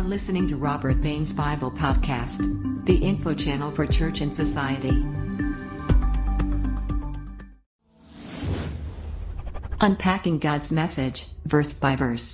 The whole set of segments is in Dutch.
listening to Robert Bain's Bible Podcast, the info channel for church and society. Unpacking God's message, verse by verse.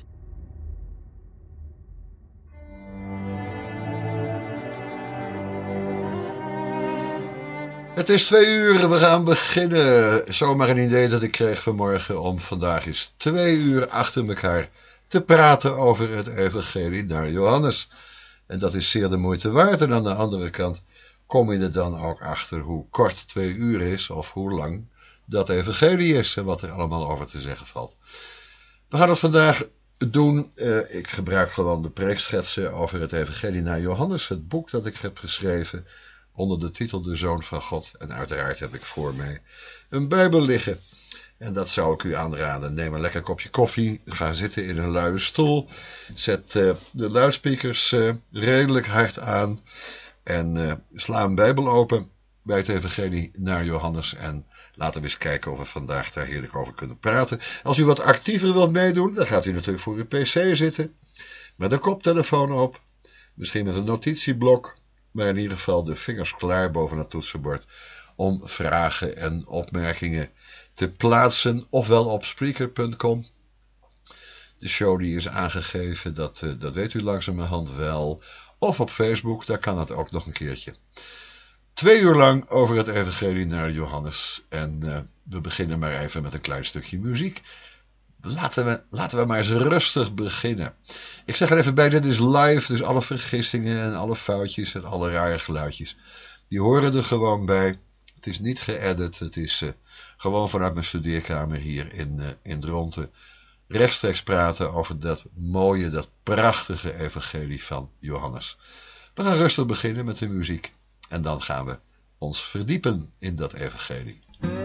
Het is 2 uur, we gaan beginnen. Zomaar een idee dat ik kreeg vanmorgen om vandaag eens 2 uur achter elkaar te praten over het evangelie naar Johannes. En dat is zeer de moeite waard. En aan de andere kant kom je er dan ook achter hoe kort 2 uur is of hoe lang dat evangelie is en wat er allemaal over te zeggen valt. We gaan het vandaag doen. Ik gebruik gewoon de preekschetsen over het evangelie naar Johannes, het boek dat ik heb geschreven onder de titel De Zoon van God. En uiteraard heb ik voor mij een Bijbel liggen. En dat zou ik u aanraden. Neem een lekker kopje koffie. Ga zitten in een luie stoel. Zet de luidsprekers redelijk hard aan. En sla een Bijbel open bij het evangelie naar Johannes. En laten we eens kijken of we vandaag daar heerlijk over kunnen praten. Als u wat actiever wilt meedoen, dan gaat u natuurlijk voor uw pc zitten. Met een koptelefoon op. Misschien met een notitieblok. Maar in ieder geval de vingers klaar boven het toetsenbord om vragen en opmerkingen te plaatsen, ofwel op Spreaker.com. De show die is aangegeven, dat weet u langzamerhand wel. Of op Facebook, daar kan het ook nog een keertje. 2 uur lang over het evangelie naar Johannes. En we beginnen maar even met een klein stukje muziek. Laten we maar eens rustig beginnen. Ik zeg er even bij, dit is live, dus alle vergissingen en alle foutjes en alle rare geluidjes, die horen er gewoon bij. Het is niet geëdit, het is gewoon vanuit mijn studeerkamer hier in Dronten rechtstreeks praten over dat mooie, dat prachtige evangelie van Johannes. We gaan rustig beginnen met de muziek en dan gaan we ons verdiepen in dat evangelie.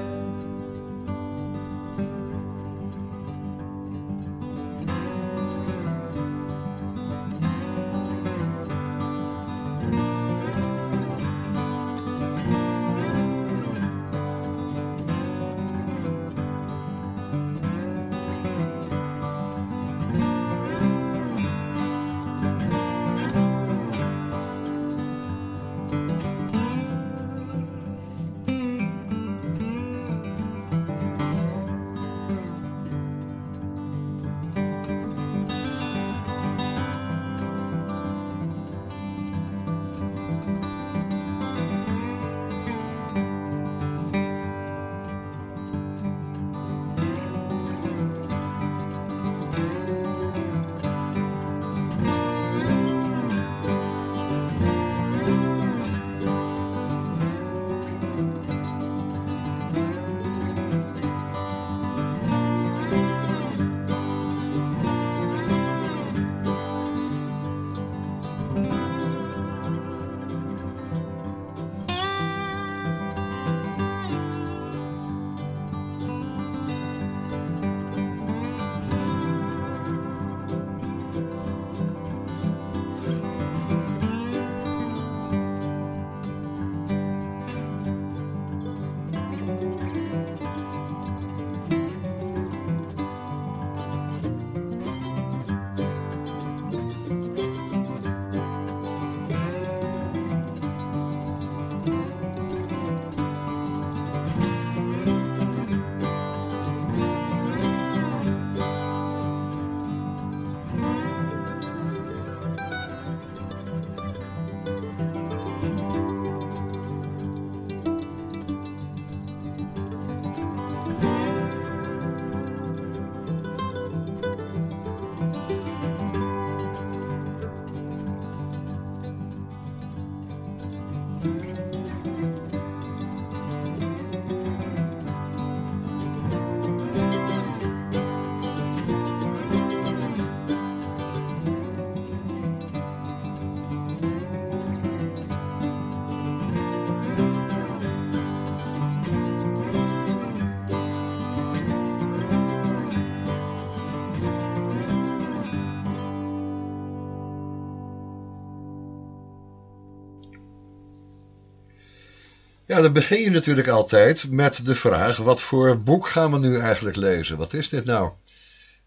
Ja, dan begin je natuurlijk altijd met de vraag, wat voor boek gaan we nu eigenlijk lezen? Wat is dit nou?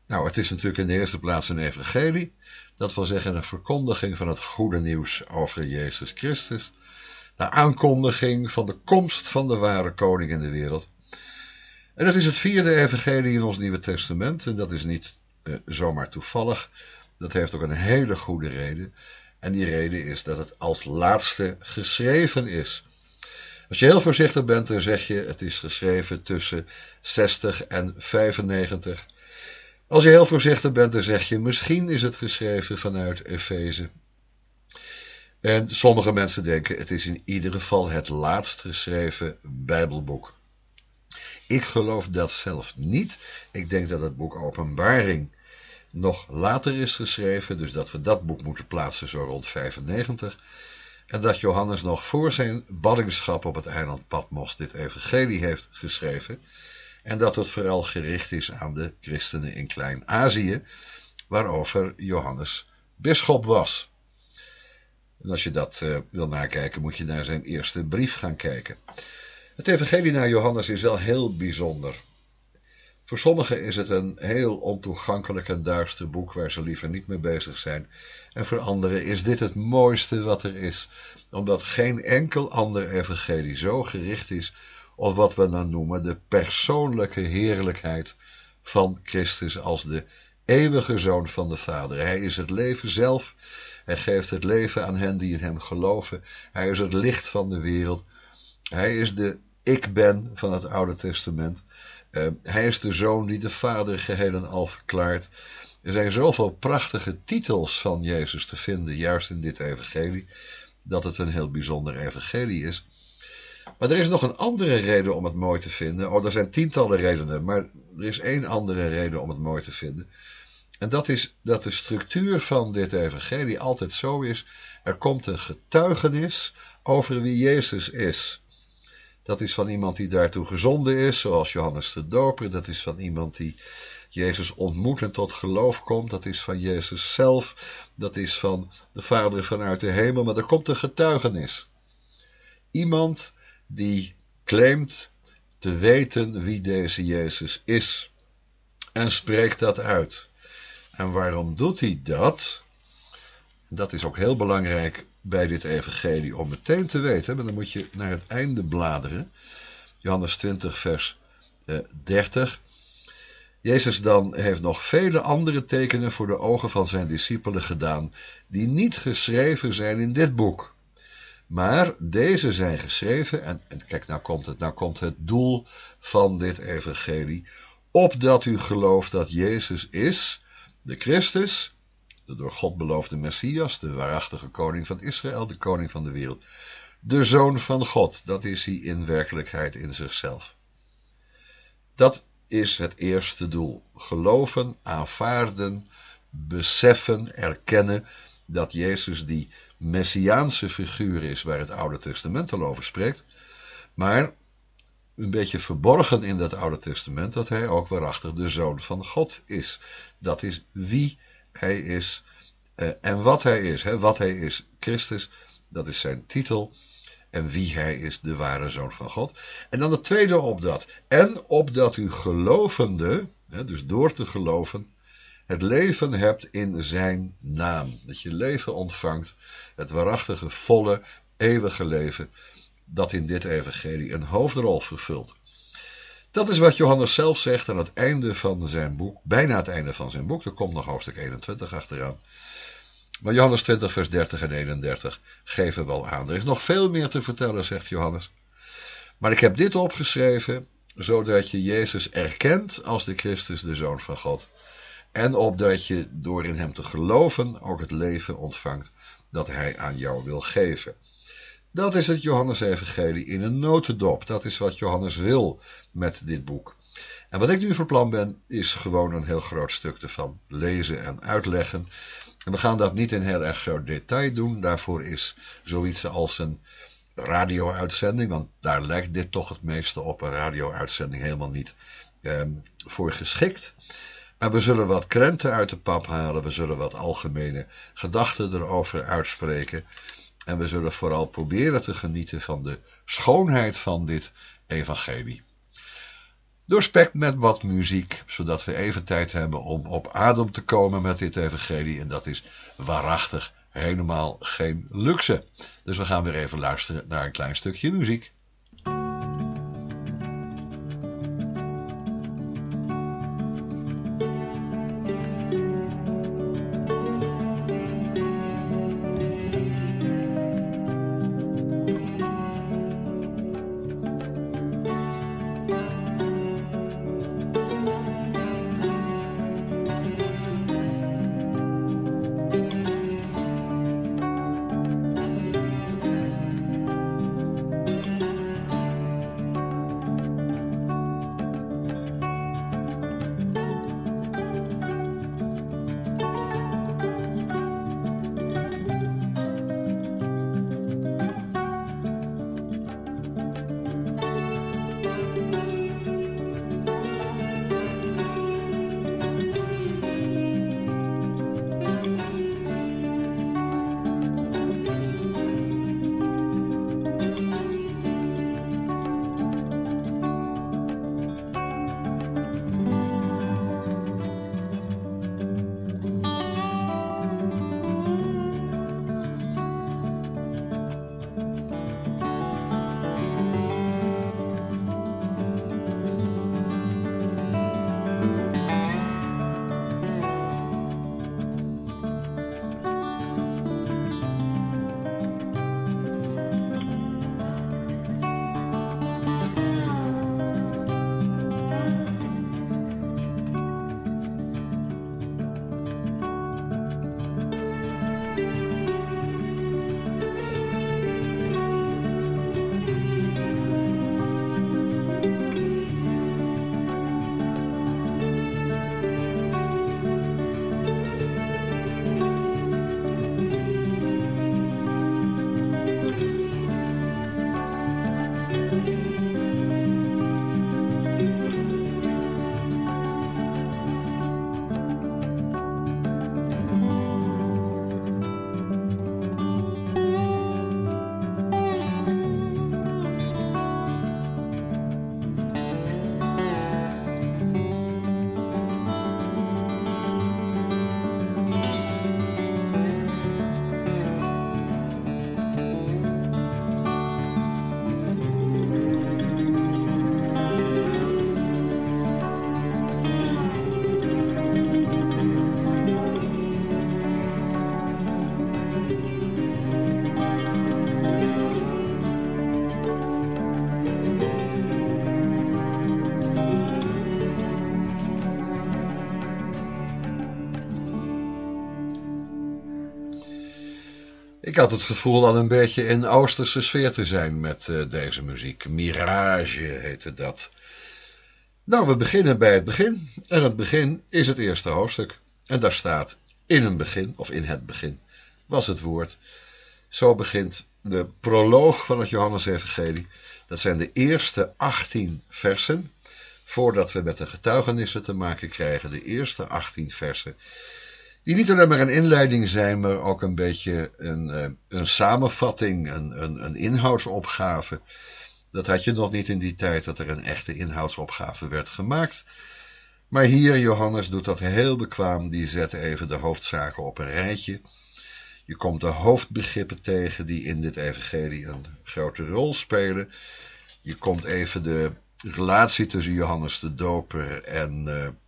Nou, het is natuurlijk in de eerste plaats een evangelie. Dat wil zeggen een verkondiging van het goede nieuws over Jezus Christus. De aankondiging van de komst van de ware koning in de wereld. En dat is het vierde evangelie in ons Nieuwe Testament. En dat is niet zomaar toevallig. Dat heeft ook een hele goede reden. En die reden is dat het als laatste geschreven is. Als je heel voorzichtig bent, dan zeg je het is geschreven tussen 60 en 95. Als je heel voorzichtig bent, dan zeg je misschien is het geschreven vanuit Efeze. En sommige mensen denken het is in ieder geval het laatst geschreven Bijbelboek. Ik geloof dat zelf niet. Ik denk dat het boek Openbaring nog later is geschreven, dus dat we dat boek moeten plaatsen zo rond 95. En dat Johannes nog voor zijn ballingschap op het eiland Patmos dit evangelie heeft geschreven. En dat het vooral gericht is aan de christenen in Klein-Azië, waarover Johannes bisschop was. En als je dat wil nakijken, moet je naar zijn eerste brief gaan kijken. Het evangelie naar Johannes is wel heel bijzonder. Voor sommigen is het een heel ontoegankelijk en duister boek waar ze liever niet mee bezig zijn. En voor anderen is dit het mooiste wat er is, omdat geen enkel ander evangelie zo gericht is op wat we dan noemen de persoonlijke heerlijkheid van Christus als de eeuwige Zoon van de Vader. Hij is het leven zelf. Hij geeft het leven aan hen die in hem geloven. Hij is het licht van de wereld. Hij is de ik ben van het Oude Testament. Hij is de Zoon die de Vader geheel en al verklaart. Er zijn zoveel prachtige titels van Jezus te vinden, juist in dit evangelie, dat het een heel bijzonder evangelie is. Maar er is nog een andere reden om het mooi te vinden. Er zijn tientallen redenen, maar er is één andere reden om het mooi te vinden. En dat is dat de structuur van dit evangelie altijd zo is. Er komt een getuigenis over wie Jezus is. Dat is van iemand die daartoe gezonden is, zoals Johannes de Doper. Dat is van iemand die Jezus ontmoet en tot geloof komt. Dat is van Jezus zelf. Dat is van de Vader vanuit de hemel. Maar er komt een getuigenis. Iemand die claimt te weten wie deze Jezus is. En spreekt dat uit. En waarom doet hij dat? Dat is ook heel belangrijk bij dit evangelie om meteen te weten. Maar dan moet je naar het einde bladeren. Johannes 20 vers 30. Jezus dan heeft nog vele andere tekenen voor de ogen van zijn discipelen gedaan, die niet geschreven zijn in dit boek. Maar deze zijn geschreven, en kijk, nou komt het doel van dit evangelie, opdat u gelooft dat Jezus is, de Christus, de door God beloofde Messias, de waarachtige koning van Israël, de koning van de wereld, de Zoon van God, dat is hij in werkelijkheid in zichzelf. Dat is het eerste doel. Geloven, aanvaarden, beseffen, erkennen dat Jezus die messiaanse figuur is waar het Oude Testament al over spreekt, maar een beetje verborgen in dat Oude Testament dat hij ook waarachtig de Zoon van God is. Dat is wie hij is en wat hij is. Wat hij is, Christus, dat is zijn titel. En wie hij is, de ware Zoon van God. En dan het tweede opdat. En opdat u gelovende, dus door te geloven, het leven hebt in zijn naam. Dat je leven ontvangt, het waarachtige, volle, eeuwige leven, dat in dit evangelie een hoofdrol vervult. Dat is wat Johannes zelf zegt aan het einde van zijn boek, bijna het einde van zijn boek. Er komt nog hoofdstuk 21 achteraan. Maar Johannes 20 vers 30 en 31 geven wel aan. Er is nog veel meer te vertellen, zegt Johannes. Maar ik heb dit opgeschreven, zodat je Jezus erkent als de Christus, de Zoon van God. En opdat je door in hem te geloven ook het leven ontvangt dat hij aan jou wil geven. Dat is het Johannes-evangelie in een notendop. Dat is wat Johannes wil met dit boek. En wat ik nu van plan ben, is gewoon een heel groot stuk ervan lezen en uitleggen. En we gaan dat niet in heel erg groot detail doen. Daarvoor is zoiets als een radio-uitzending, want daar lijkt dit toch het meeste op, een radio-uitzending helemaal niet voor geschikt. Maar we zullen wat krenten uit de pap halen, we zullen wat algemene gedachten erover uitspreken. En we zullen vooral proberen te genieten van de schoonheid van dit evangelie. doorspekt met wat muziek, zodat we even tijd hebben om op adem te komen met dit evangelie. En dat is waarachtig helemaal geen luxe. Dus we gaan weer even luisteren naar een klein stukje muziek. Ik had het gevoel al een beetje in Oosterse sfeer te zijn met deze muziek. Mirage heette dat. Nou, we beginnen bij het begin. En het begin is het eerste hoofdstuk. En daar staat in het begin was het woord. Zo begint de proloog van het Johannesevangelie. Dat zijn de eerste 18 versen. Voordat we met de getuigenissen te maken krijgen. De eerste 18 versen. Die niet alleen maar een inleiding zijn, maar ook een beetje een samenvatting, een inhoudsopgave. Dat had je nog niet in die tijd dat er een echte inhoudsopgave werd gemaakt. Maar hier, Johannes doet dat heel bekwaam, die zet even de hoofdzaken op een rijtje. Je komt de hoofdbegrippen tegen die in dit evangelie een grote rol spelen. Je komt even de relatie tussen Johannes de Doper en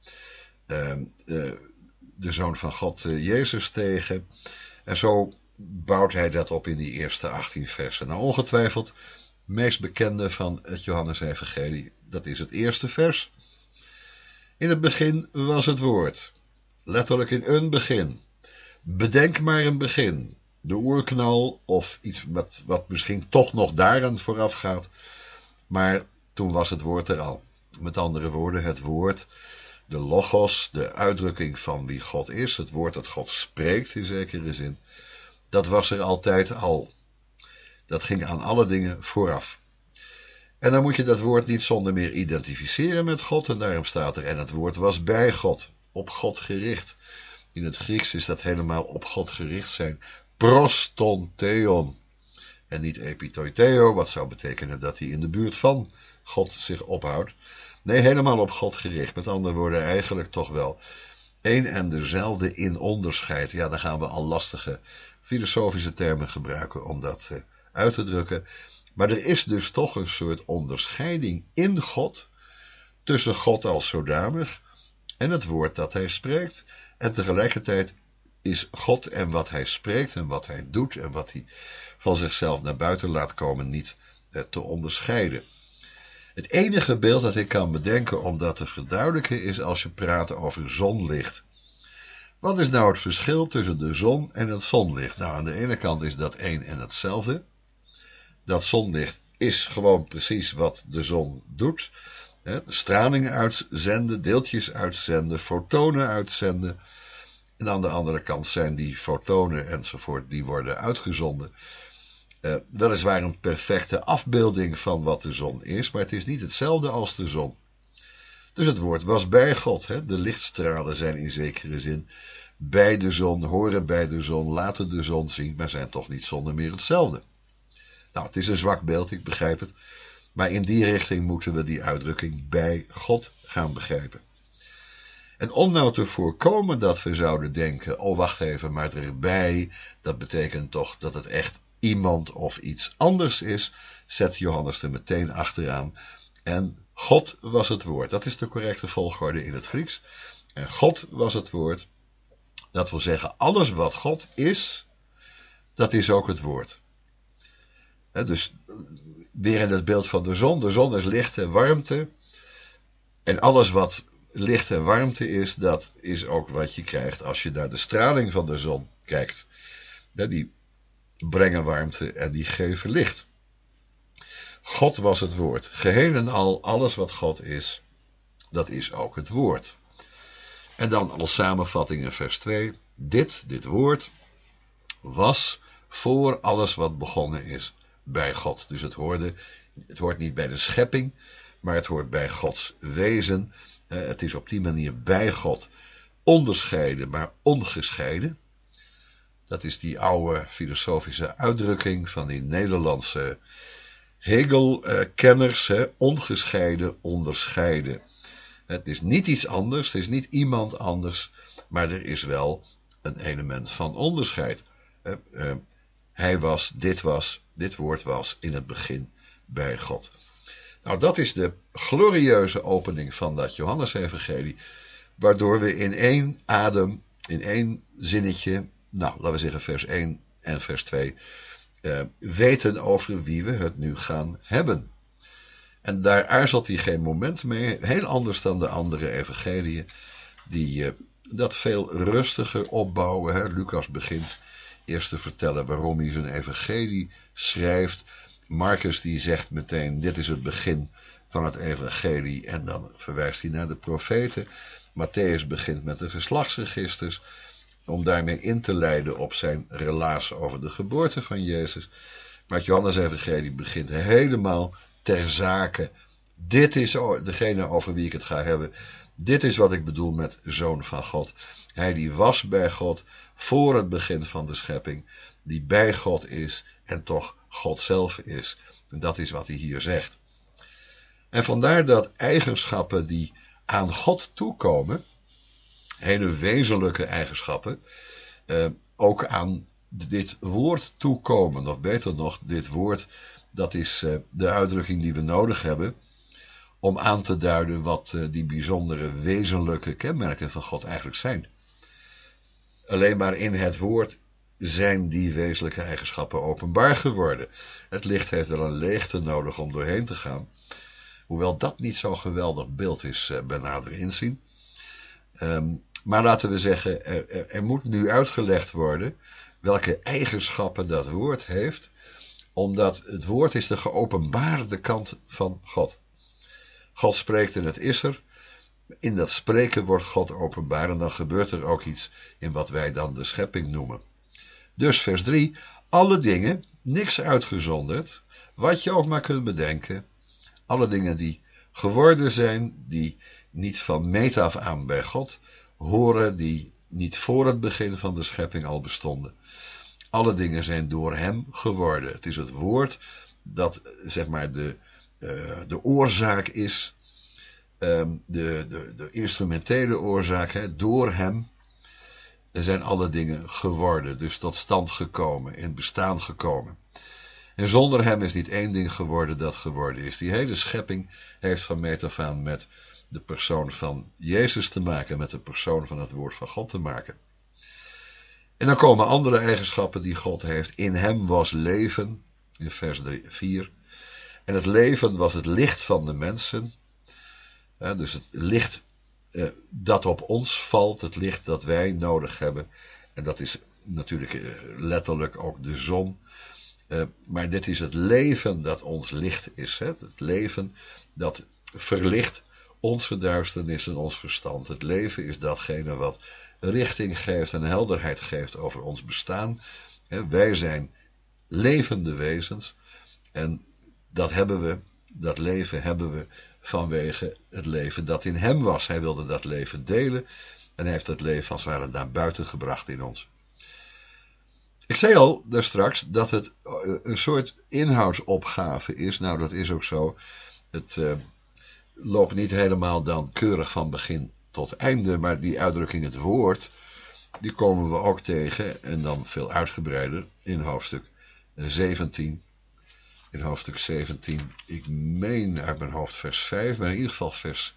de Zoon van God, Jezus, tegen. En zo bouwt hij dat op in die eerste 18 versen. Nou, ongetwijfeld, het meest bekende van het Johannesevangelie, dat is het eerste vers. In het begin was het woord. Letterlijk in een begin. Bedenk maar een begin. De oerknal of iets wat misschien toch nog daaraan vooraf gaat. Maar toen was het woord er al. Met andere woorden, het woord, de logos, de uitdrukking van wie God is, het woord dat God spreekt in zekere zin, dat was er altijd al. Dat ging aan alle dingen vooraf. En dan moet je dat woord niet zonder meer identificeren met God, en daarom staat er, en het woord was bij God, op God gericht. In het Grieks is dat helemaal op God gericht zijn. Prostontheon. En niet epitoiteo, wat zou betekenen dat hij in de buurt van God zich ophoudt. Nee, helemaal op God gericht. Met andere woorden, eigenlijk toch wel één en dezelfde in onderscheid. Ja, dan gaan we al lastige filosofische termen gebruiken om dat uit te drukken. Maar er is dus toch een soort onderscheiding in God, tussen God als zodanig en het woord dat hij spreekt. En tegelijkertijd is God en wat hij spreekt en wat hij doet en wat hij van zichzelf naar buiten laat komen niet te onderscheiden. Het enige beeld dat ik kan bedenken om dat te verduidelijken is als je praat over zonlicht. Wat is nou het verschil tussen de zon en het zonlicht? Nou, aan de ene kant is dat één en hetzelfde. Dat zonlicht is gewoon precies wat de zon doet. Straling uitzenden, deeltjes uitzenden, fotonen uitzenden. En aan de andere kant zijn die fotonen enzovoort, die worden uitgezonden. Weliswaar een perfecte afbeelding van wat de zon is, maar het is niet hetzelfde als de zon. Dus het woord was bij God. De lichtstralen zijn in zekere zin bij de zon, horen bij de zon, laten de zon zien, maar zijn toch niet zonder meer hetzelfde. Nou, het is een zwak beeld, ik begrijp het. Maar in die richting moeten we die uitdrukking bij God gaan begrijpen. En om nou te voorkomen dat we zouden denken, oh wacht even, maar erbij, dat betekent toch dat het echt iemand of iets anders is, zet Johannes er meteen achteraan. En God was het woord. Dat is de correcte volgorde in het Grieks. En God was het woord. Dat wil zeggen, alles wat God is, dat is ook het woord. Dus weer in het beeld van de zon. De zon is licht en warmte. En alles wat licht en warmte is, dat is ook wat je krijgt als je naar de straling van de zon kijkt. Die brengen warmte en die geven licht. God was het woord. Geheel en al, alles wat God is, dat is ook het woord. En dan als samenvatting in vers 2. Dit woord, was voor alles wat begonnen is bij God. Dus het hoort niet bij de schepping, maar het hoort bij Gods wezen. Het is op die manier bij God onderscheiden, maar ongescheiden. Dat is die oude filosofische uitdrukking van die Nederlandse Hegel-kenners, ongescheiden, onderscheiden. Het is niet iets anders, het is niet iemand anders, maar er is wel een element van onderscheid. Hij was, dit woord was in het begin bij God. Nou, dat is de glorieuze opening van dat Johannes-evangelie, waardoor we in één adem, in één zinnetje, nou, laten we zeggen vers 1 en vers 2, weten over wie we het nu gaan hebben. En daar aarzelt hij geen moment mee, heel anders dan de andere evangeliën, die dat veel rustiger opbouwen. Lucas begint eerst te vertellen waarom hij zijn evangelie schrijft. Marcus die zegt meteen, dit is het begin van het evangelie, en dan verwijst hij naar de profeten. Matthäus begint met de geslachtsregisters, om daarmee in te leiden op zijn relaas over de geboorte van Jezus. Maar het Johannes-evangelie begint helemaal ter zake. Dit is degene over wie ik het ga hebben. Dit is wat ik bedoel met Zoon van God. Hij die was bij God voor het begin van de schepping, die bij God is en toch God zelf is. En dat is wat hij hier zegt. En vandaar dat eigenschappen die aan God toekomen, hele wezenlijke eigenschappen, ook aan dit woord toekomen. Of beter nog, dit woord, dat is de uitdrukking die we nodig hebben om aan te duiden wat die bijzondere wezenlijke kenmerken van God eigenlijk zijn. Alleen maar in het woord zijn die wezenlijke eigenschappen openbaar geworden. Het licht heeft wel een leegte nodig om doorheen te gaan. Hoewel dat niet zo'n geweldig beeld is bij nader inzien. Maar laten we zeggen, er moet nu uitgelegd worden welke eigenschappen dat woord heeft, omdat het woord is de geopenbaarde kant van God. God spreekt en het is er. In dat spreken wordt God openbaar en dan gebeurt er ook iets in wat wij dan de schepping noemen. Dus vers 3, alle dingen, niks uitgezonderd, wat je ook maar kunt bedenken, alle dingen die geworden zijn, die niet van meet af aan bij God horen, die niet voor het begin van de schepping al bestonden. Alle dingen zijn door hem geworden. Het is het woord dat zeg maar de oorzaak is de instrumentele oorzaak, hè, door hem zijn alle dingen geworden, dus tot stand gekomen, in bestaan gekomen. En zonder hem is niet één ding geworden dat geworden is. Die hele schepping heeft van meet af aan met de persoon van Jezus te maken, met de persoon van het woord van God te maken. En dan komen andere eigenschappen die God heeft. In hem was leven, in vers 4. En het leven was het licht van de mensen. Dus het licht dat op ons valt, het licht dat wij nodig hebben. En dat is natuurlijk letterlijk ook de zon. Maar dit is het leven dat ons licht is. Hè? Het leven dat verlicht onze duisternis en ons verstand. Het leven is datgene wat richting geeft en helderheid geeft over ons bestaan. Wij zijn levende wezens en dat leven hebben we vanwege het leven dat in hem was. Hij wilde dat leven delen en hij heeft dat leven als het ware naar buiten gebracht in ons. Ik zei al daar straks dat het een soort inhoudsopgave is. Nou, dat is ook zo. Het loopt niet helemaal dan keurig van begin tot einde, maar die uitdrukking het woord, die komen we ook tegen en dan veel uitgebreider in hoofdstuk 17. In hoofdstuk 17, ik meen uit mijn hoofd vers 5, maar in ieder geval vers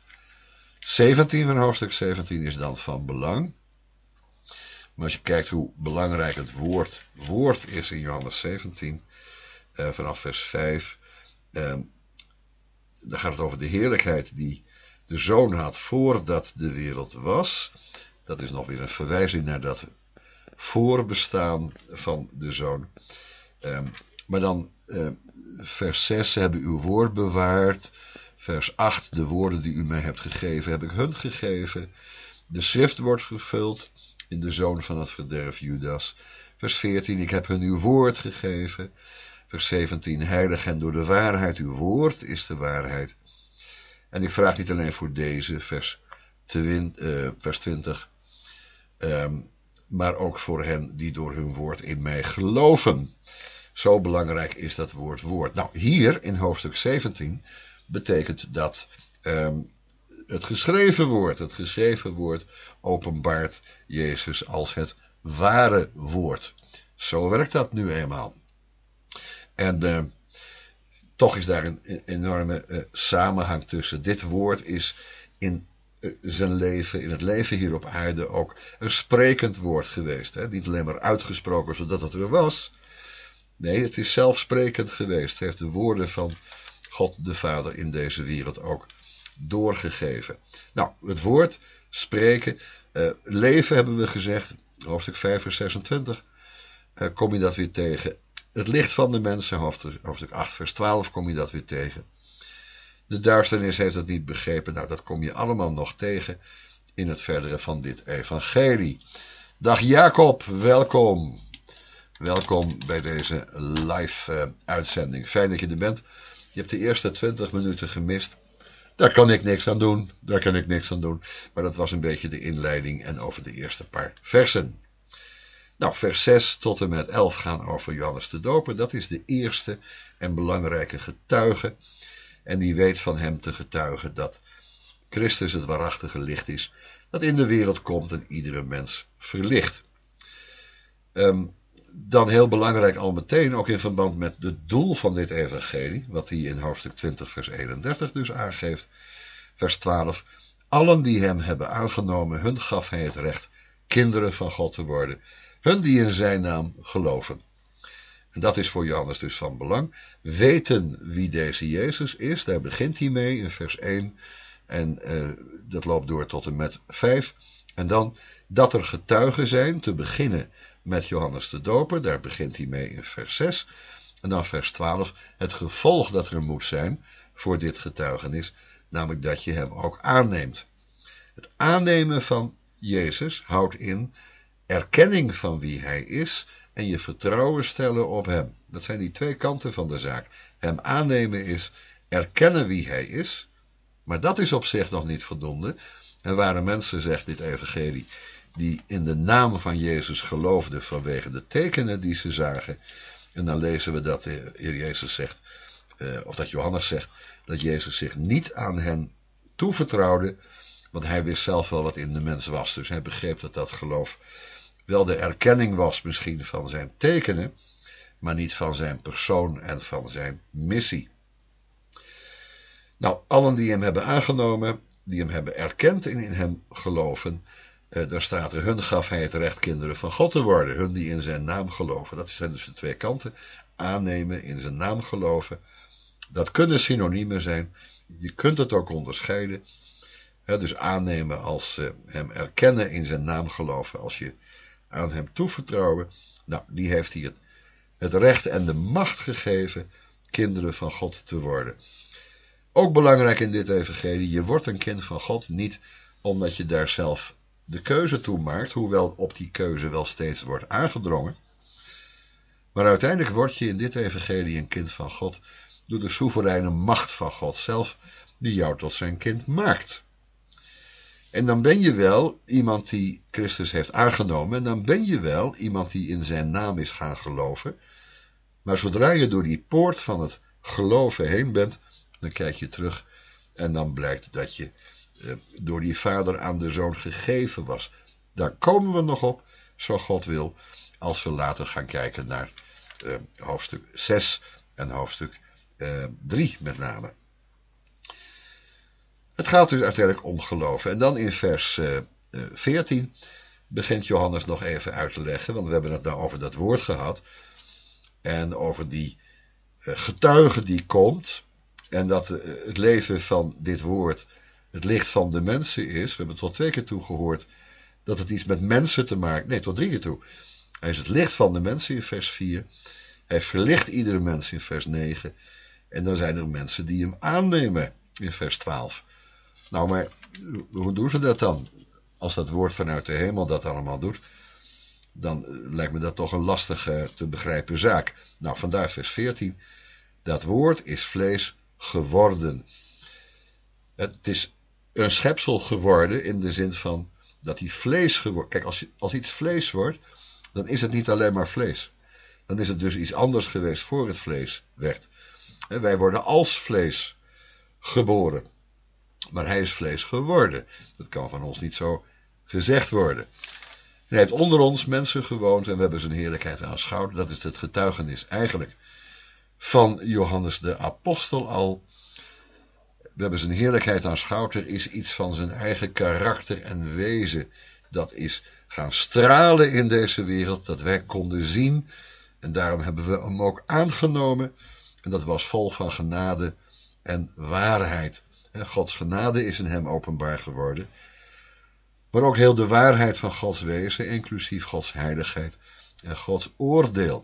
17 van hoofdstuk 17 is dan van belang. Maar als je kijkt hoe belangrijk het woord is in Johannes 17, vanaf vers 5, dan gaat het over de heerlijkheid die de Zoon had voordat de wereld was. Dat is nog weer een verwijzing naar dat voorbestaan van de Zoon. Maar dan vers 6, ze hebben uw woord bewaard. Vers 8, de woorden die u mij hebt gegeven, heb ik hun gegeven. De schrift wordt vervuld in de zoon van het verderf Judas. Vers 14, ik heb hun uw woord gegeven. Vers 17, heilig hen door de waarheid, uw woord is de waarheid. En ik vraag niet alleen voor deze, vers 20, maar ook voor hen die door hun woord in mij geloven. Zo belangrijk is dat woord. Nou, hier in hoofdstuk 17 betekent dat het geschreven woord openbaart Jezus als het ware woord. Zo werkt dat nu eenmaal. En toch is daar een enorme samenhang tussen. Dit woord is in zijn leven, in het leven hier op aarde ook een sprekend woord geweest. Hè? Niet alleen maar uitgesproken zodat het er was. Nee, het is zelf sprekend geweest. Het heeft de woorden van God de Vader in deze wereld ook doorgegeven. Nou, het woord, spreken, leven hebben we gezegd, hoofdstuk 5 vers 26, kom je dat weer tegen. Het licht van de mensen, hoofdstuk 8 vers 12, kom je dat weer tegen. De duisternis heeft het niet begrepen, nou dat kom je allemaal nog tegen in het verdere van dit evangelie. Dag Jacob, welkom. Welkom bij deze live uitzending. Fijn dat je er bent. Je hebt de eerste 20 minuten gemist. Daar kan ik niks aan doen. Maar dat was een beetje de inleiding en over de eerste paar versen. Nou, vers 6 tot en met 11 gaan over Johannes de Doper. Dat is de eerste en belangrijke getuige. En die weet van hem te getuigen dat Christus het waarachtige licht is. Dat in de wereld komt en iedere mens verlicht. Dan heel belangrijk al meteen, ook in verband met het doel van dit evangelie, wat hij in hoofdstuk 20 vers 31 dus aangeeft. Vers 12, allen die hem hebben aangenomen, hun gaf hij het recht kinderen van God te worden, hun die in zijn naam geloven. En dat is voor Johannes dus van belang. Weten wie deze Jezus is, daar begint hij mee in vers 1 en dat loopt door tot en met 5. En dan dat er getuigen zijn, te beginnen met Johannes de Doper, daar begint hij mee in vers 6. En dan vers 12, het gevolg dat er moet zijn voor dit getuigenis, namelijk dat je hem ook aanneemt. Het aannemen van Jezus houdt in erkenning van wie hij is en je vertrouwen stellen op hem. Dat zijn die twee kanten van de zaak. Hem aannemen is erkennen wie hij is, maar dat is op zich nog niet voldoende. Er waren mensen, zegt dit evangelie, die in de naam van Jezus geloofden vanwege de tekenen die ze zagen. En dan lezen we dat de Heer Jezus zegt, of dat Johannes zegt, dat Jezus zich niet aan hen toevertrouwde, want hij wist zelf wel wat in de mens was. Dus hij begreep dat dat geloof wel de erkenning was misschien van zijn tekenen, maar niet van zijn persoon en van zijn missie. Nou, allen die hem hebben aangenomen, die hem hebben erkend en in hem geloven, daar staat er, hun gaf hij het recht kinderen van God te worden. Hun die in zijn naam geloven. Dat zijn dus de twee kanten. Aannemen, in zijn naam geloven. Dat kunnen synoniemen zijn. Je kunt het ook onderscheiden. Dus aannemen als hem erkennen, in zijn naam geloven. Als je aan hem toevertrouwen. Nou, die heeft hij het recht en de macht gegeven kinderen van God te worden. Ook belangrijk in dit evangelie, je wordt een kind van God niet omdat je daar zelf de keuze toe maakt, hoewel op die keuze wel steeds wordt aangedrongen. Maar uiteindelijk word je in dit evangelie een kind van God door de soevereine macht van God zelf, die jou tot zijn kind maakt. En dan ben je wel iemand die Christus heeft aangenomen, en dan ben je wel iemand die in zijn naam is gaan geloven. Maar zodra je door die poort van het geloven heen bent, dan kijk je terug en dan blijkt dat je door die vader aan de zoon gegeven was. Daar komen we nog op, zo God wil, als we later gaan kijken naar hoofdstuk 6 en hoofdstuk 3 met name. Het gaat dus uiteindelijk om geloven. En dan in vers 14 begint Johannes nog even uit te leggen, want we hebben het nou over dat woord gehad en over die getuige die komt en dat het leven van dit woord het licht van de mensen is. We hebben tot 2 keer toe gehoord dat het iets met mensen te maken... Nee, tot 3 keer toe. Hij is het licht van de mensen in vers 4. Hij verlicht iedere mens in vers 9. En dan zijn er mensen die hem aannemen in vers 12. Nou, maar hoe doen ze dat dan? Als dat woord vanuit de hemel dat allemaal doet, dan lijkt me dat toch een lastige te begrijpen zaak. Nou, vandaar vers 14. Dat woord is vlees geworden. Het is een schepsel geworden in de zin van dat hij vlees geworden. Kijk, als iets vlees wordt, dan is het niet alleen maar vlees. Dan is het dus iets anders geweest voor het vlees werd. Wij worden als vlees geboren. Maar hij is vlees geworden. Dat kan van ons niet zo gezegd worden. Hij heeft onder ons mensen gewoond en we hebben zijn heerlijkheid aanschouwd. Dat is het getuigenis eigenlijk van Johannes de apostel al. We hebben zijn heerlijkheid aanschouwd. Er is iets van zijn eigen karakter en wezen. Dat is gaan stralen in deze wereld. Dat wij konden zien. En daarom hebben we hem ook aangenomen. En dat was vol van genade en waarheid. En Gods genade is in hem openbaar geworden. Maar ook heel de waarheid van Gods wezen. Inclusief Gods heiligheid en Gods oordeel.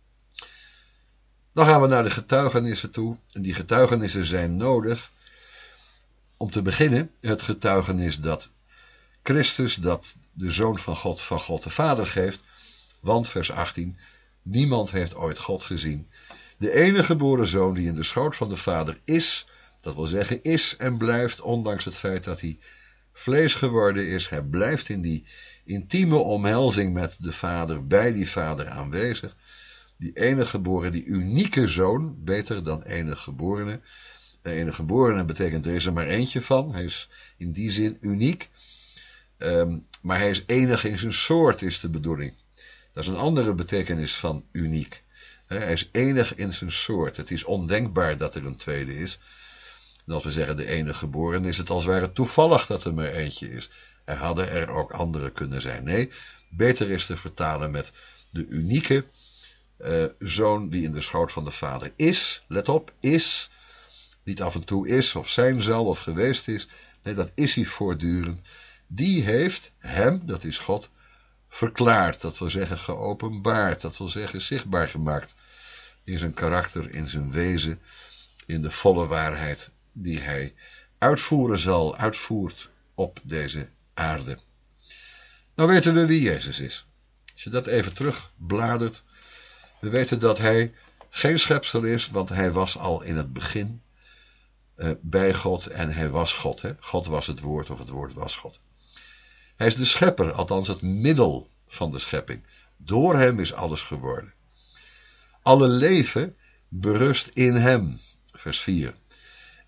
Dan gaan we naar de getuigenissen toe. En die getuigenissen zijn nodig. Om te beginnen het getuigenis dat Christus, dat de Zoon van God de Vader geeft. Want, vers 18, niemand heeft ooit God gezien. De enige geboren Zoon die in de schoot van de Vader is, dat wil zeggen is en blijft, ondanks het feit dat hij vlees geworden is. Hij blijft in die intieme omhelzing met de Vader, bij die Vader aanwezig. Die enige geboren, die unieke Zoon, beter dan enige geborene. De enige geborene betekent er is er maar eentje van. Hij is in die zin uniek. Maar hij is enig in zijn soort, is de bedoeling. Dat is een andere betekenis van uniek. Hij is enig in zijn soort. Het is ondenkbaar dat er een tweede is. En als we zeggen de enige geboren, is het als het ware toevallig dat er maar eentje is. Er hadden er ook andere kunnen zijn. Nee, beter is te vertalen met de unieke Zoon die in de schoot van de Vader is. Let op, is. Niet af en toe is of zijn zal of geweest is. Nee, dat is hij voortdurend. Die heeft hem, dat is God, verklaard. Dat wil zeggen geopenbaard. Dat wil zeggen zichtbaar gemaakt. In zijn karakter, in zijn wezen. In de volle waarheid die hij uitvoert op deze aarde. Nou weten we wie Jezus is. Als je dat even terugbladert. We weten dat hij geen schepsel is, want hij was al in het begin bij God en hij was God. Hè? God was het woord of het woord was God. Hij is de schepper, althans het middel van de schepping. Door hem is alles geworden. Alle leven berust in hem, vers 4.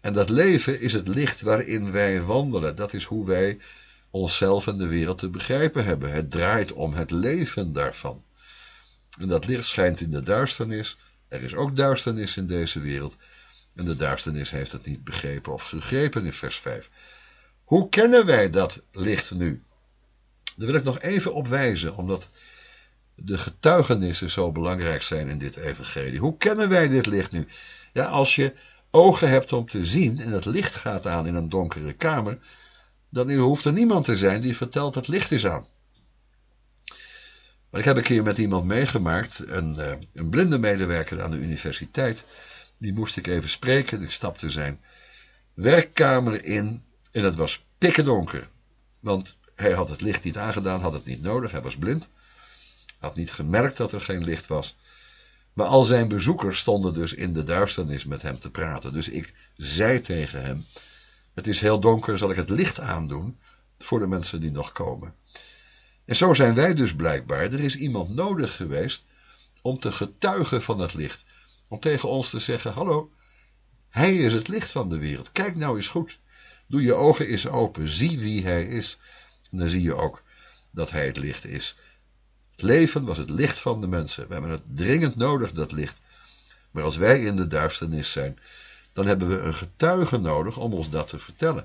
En dat leven is het licht waarin wij wandelen. Dat is hoe wij onszelf en de wereld te begrijpen hebben. Het draait om het leven daarvan. En dat licht schijnt in de duisternis. Er is ook duisternis in deze wereld. En de duisternis heeft het niet begrepen of gegrepen in vers 5. Hoe kennen wij dat licht nu? Daar wil ik nog even op wijzen, omdat de getuigenissen zo belangrijk zijn in dit evangelie. Hoe kennen wij dit licht nu? Ja, als je ogen hebt om te zien en het licht gaat aan in een donkere kamer, dan hoeft er niemand te zijn die vertelt het licht is aan. Maar ik heb een keer met iemand meegemaakt, een blinde medewerker aan de universiteit. Die moest ik even spreken. Ik stapte zijn werkkamer in en het was pikkendonker. Want hij had het licht niet aangedaan, had het niet nodig, hij was blind. Had niet gemerkt dat er geen licht was. Maar al zijn bezoekers stonden dus in de duisternis met hem te praten. Dus ik zei tegen hem, het is heel donker, zal ik het licht aandoen voor de mensen die nog komen. En zo zijn wij dus blijkbaar. Er is iemand nodig geweest om te getuigen van het licht. Om tegen ons te zeggen, hallo, hij is het licht van de wereld. Kijk nou eens goed. Doe je ogen eens open. Zie wie hij is. En dan zie je ook dat hij het licht is. Het leven was het licht van de mensen. We hebben het dringend nodig, dat licht. Maar als wij in de duisternis zijn, dan hebben we een getuige nodig om ons dat te vertellen.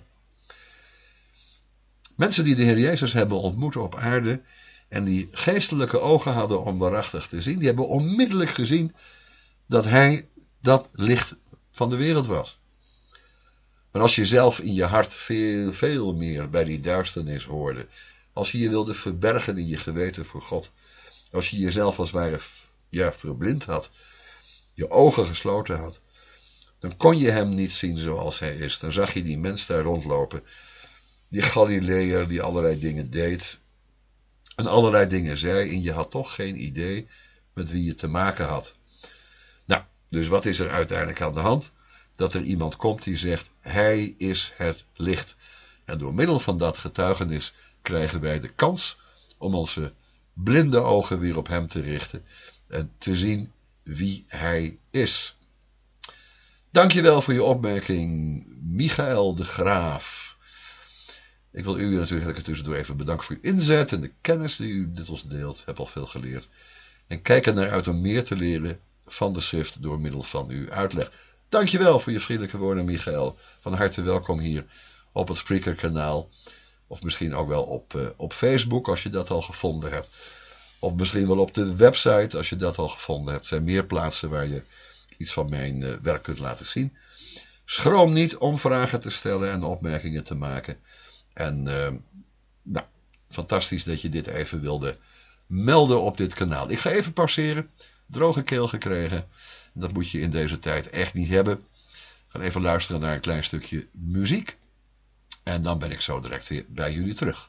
Mensen die de Heer Jezus hebben ontmoet op aarde en die geestelijke ogen hadden om waarachtig te zien, die hebben onmiddellijk gezien dat hij dat licht van de wereld was. Maar als je zelf in je hart veel meer bij die duisternis hoorde, als je je wilde verbergen in je geweten voor God, als je jezelf als het ware verblind had, je ogen gesloten had, dan kon je hem niet zien zoals hij is. Dan zag je die mens daar rondlopen, die Galileër die allerlei dingen deed en allerlei dingen zei en je had toch geen idee met wie je te maken had. Nou, dus wat is er uiteindelijk aan de hand? Dat er iemand komt die zegt, hij is het licht. En door middel van dat getuigenis krijgen wij de kans om onze blinde ogen weer op hem te richten en te zien wie hij is. Dankjewel voor je opmerking, Michael de Graaf. Ik wil u natuurlijk tussendoor even bedanken voor uw inzet en de kennis die u met ons deelt. Heb al veel geleerd. En kijk er naar uit om meer te leren van de schrift door middel van uw uitleg. Dankjewel voor je vriendelijke woorden, Michael. Van harte welkom hier op het Spreaker-kanaal. Of misschien ook wel op Facebook, als je dat al gevonden hebt. Of misschien wel op de website, als je dat al gevonden hebt. Er zijn meer plaatsen waar je iets van mijn werk kunt laten zien. Schroom niet om vragen te stellen en opmerkingen te maken. En fantastisch dat je dit even wilde melden op dit kanaal. Ik ga even pauzeren. Droge keel gekregen. Dat moet je in deze tijd echt niet hebben. We gaan even luisteren naar een klein stukje muziek. En dan ben ik zo direct weer bij jullie terug.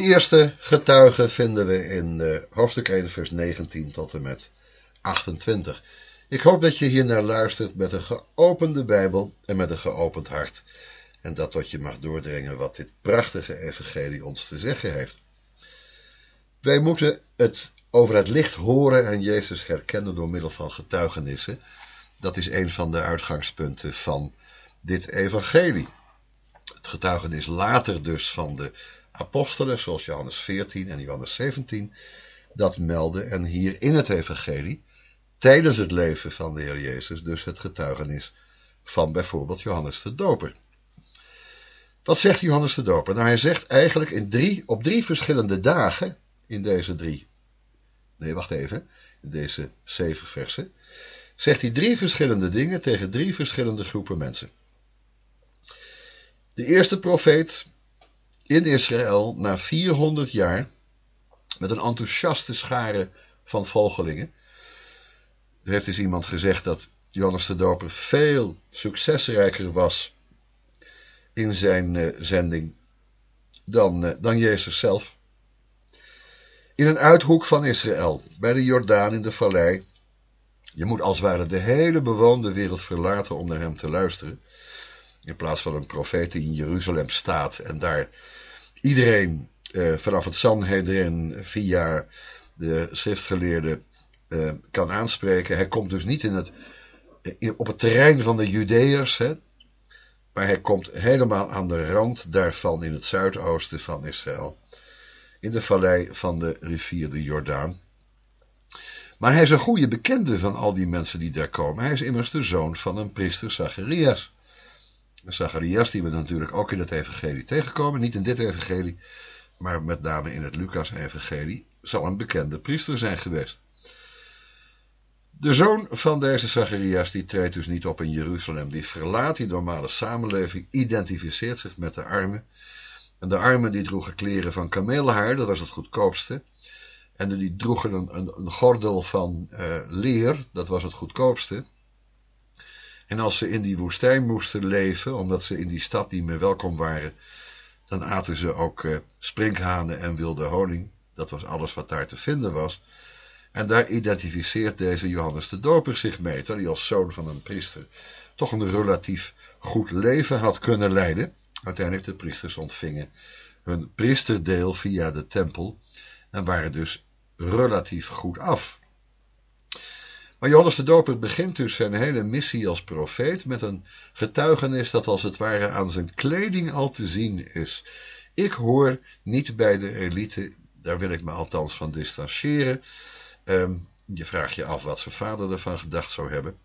eerste getuige vinden we in hoofdstuk 1 vers 19 tot en met 28. Ik hoop dat je hier naar luistert met een geopende Bijbel en met een geopend hart. En dat tot je mag doordringen wat dit prachtige evangelie ons te zeggen heeft. Wij moeten het over het licht horen en Jezus herkennen door middel van getuigenissen. Dat is een van de uitgangspunten van dit evangelie. Het getuigenis later dus van de apostelen, zoals Johannes 14 en Johannes 17, dat melden. En hier in het evangelie, tijdens het leven van de Heer Jezus, dus het getuigenis van bijvoorbeeld Johannes de Doper. Wat zegt Johannes de Doper? Nou, hij zegt eigenlijk op drie verschillende dagen, in deze 7 versen, zegt hij 3 verschillende dingen tegen 3 verschillende groepen mensen. De eerste profeet in Israël na 400 jaar met een enthousiaste schare van volgelingen. Er heeft dus iemand gezegd dat Johannes de Doper veel succesrijker was in zijn zending dan Jezus zelf. In een uithoek van Israël, bij de Jordaan in de vallei. Je moet als het ware de hele bewoonde wereld verlaten om naar hem te luisteren. In plaats van een profeet die in Jeruzalem staat en daar iedereen vanaf het Sanhedrin via de schriftgeleerden kan aanspreken. Hij komt dus niet op het terrein van de Judeërs, maar hij komt helemaal aan de rand daarvan in het zuidoosten van Israël. In de vallei van de rivier de Jordaan. Maar hij is een goede bekende van al die mensen die daar komen. Hij is immers de zoon van een priester Zacharias. Zacharias die we natuurlijk ook in het evangelie tegenkomen. Niet in dit evangelie, maar met name in het Lucas-evangelie. Zal een bekende priester zijn geweest. De zoon van deze Zacharias die treedt dus niet op in Jeruzalem. Die verlaat die normale samenleving, identificeert zich met de armen. En de armen die droegen kleren van kameelhaar, dat was het goedkoopste. En die droegen een gordel van leer, dat was het goedkoopste. En als ze in die woestijn moesten leven, omdat ze in die stad niet meer welkom waren, dan aten ze ook sprinkhanen en wilde honing. Dat was alles wat daar te vinden was. En daar identificeert deze Johannes de Doper zich mee, terwijl hij als zoon van een priester toch een relatief goed leven had kunnen leiden. Uiteindelijk de priesters ontvingen hun priesterdeel via de tempel en waren dus relatief goed af. Maar Johannes de Doper begint dus zijn hele missie als profeet met een getuigenis dat als het ware aan zijn kleding al te zien is. Ik hoor niet bij de elite, daar wil ik me althans van distancieren. Je vraagt je af wat zijn vader ervan gedacht zou hebben.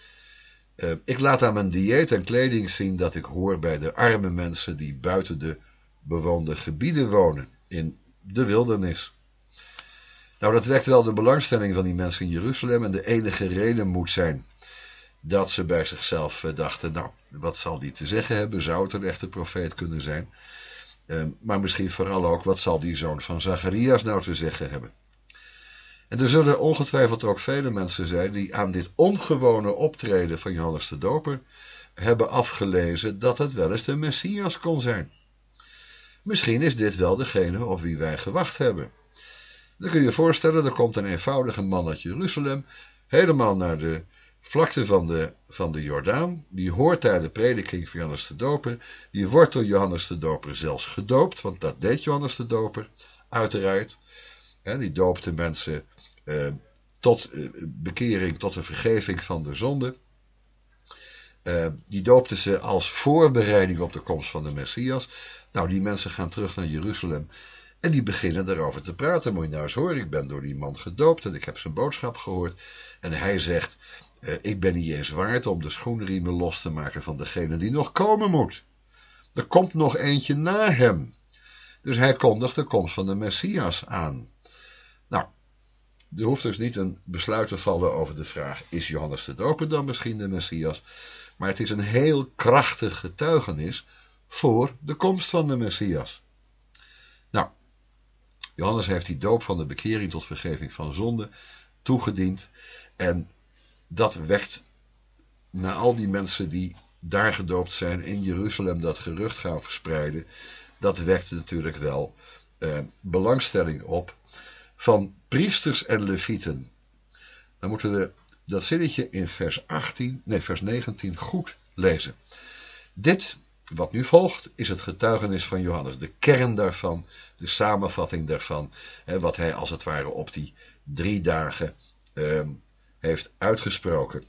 Ik laat aan mijn dieet en kleding zien dat ik hoor bij de arme mensen die buiten de bewoonde gebieden wonen, in de wildernis. Nou, dat wekt wel de belangstelling van die mensen in Jeruzalem en de enige reden moet zijn dat ze bij zichzelf dachten, nou, wat zal die te zeggen hebben? Zou het een echte profeet kunnen zijn? Maar misschien vooral ook, wat zal die zoon van Zacharias nou te zeggen hebben? En er zullen ongetwijfeld ook vele mensen zijn die aan dit ongewone optreden van Johannes de Doper hebben afgelezen dat het wel eens de Messias kon zijn. Misschien is dit wel degene op wie wij gewacht hebben. Dan kun je je voorstellen, er komt een eenvoudige man uit Jeruzalem, helemaal naar de vlakte van de Jordaan. Die hoort daar de prediking van Johannes de Doper. Die wordt door Johannes de Doper zelfs gedoopt, want dat deed Johannes de Doper, uiteraard. Die doopte mensen tot bekering, tot de vergeving van de zonde. Die doopte ze als voorbereiding op de komst van de Messias. Nou, die mensen gaan terug naar Jeruzalem en die beginnen daarover te praten. Moet je nou eens horen, ik ben door die man gedoopt en ik heb zijn boodschap gehoord. En hij zegt, ik ben niet eens waard om de schoenriemen los te maken van degene die nog komen moet. Er komt nog eentje na hem. Dus hij kondigt de komst van de Messias aan. Nou, er hoeft dus niet een besluit te vallen over de vraag, is Johannes de Doper dan misschien de Messias? Maar het is een heel krachtig getuigenis voor de komst van de Messias. Nou, Johannes heeft die doop van de bekering tot vergeving van zonde toegediend. En dat wekt na al die mensen die daar gedoopt zijn in Jeruzalem dat gerucht gaan verspreiden. Dat wekt natuurlijk wel belangstelling op van priesters en levieten. Dan moeten we dat zinnetje in vers 19 goed lezen. Dit, wat nu volgt, is het getuigenis van Johannes. De kern daarvan, de samenvatting daarvan. Wat hij als het ware op die 3 dagen heeft uitgesproken.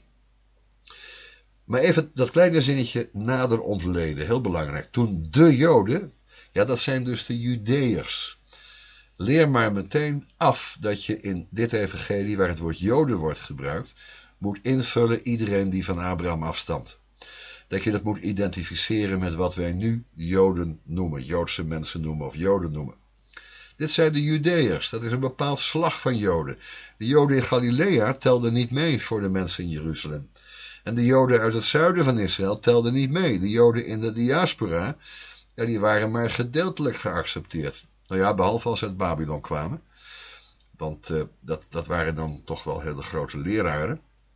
Maar even dat kleine zinnetje nader ontleden, heel belangrijk. Toen de Joden, ja dat zijn dus de Judeërs. Leer maar meteen af dat je in dit evangelie, waar het woord Joden wordt gebruikt, moet invullen iedereen die van Abraham afstamt. Dat je dat moet identificeren met wat wij nu Joden noemen, Joodse mensen noemen of Joden noemen. Dit zijn de Judeërs, dat is een bepaald slag van Joden. De Joden in Galilea telden niet mee voor de mensen in Jeruzalem. En de Joden uit het zuiden van Israël telden niet mee. De Joden in de diaspora, ja, die waren maar gedeeltelijk geaccepteerd. Nou ja, behalve als ze uit Babylon kwamen. Want dat waren dan toch wel hele grote leraren.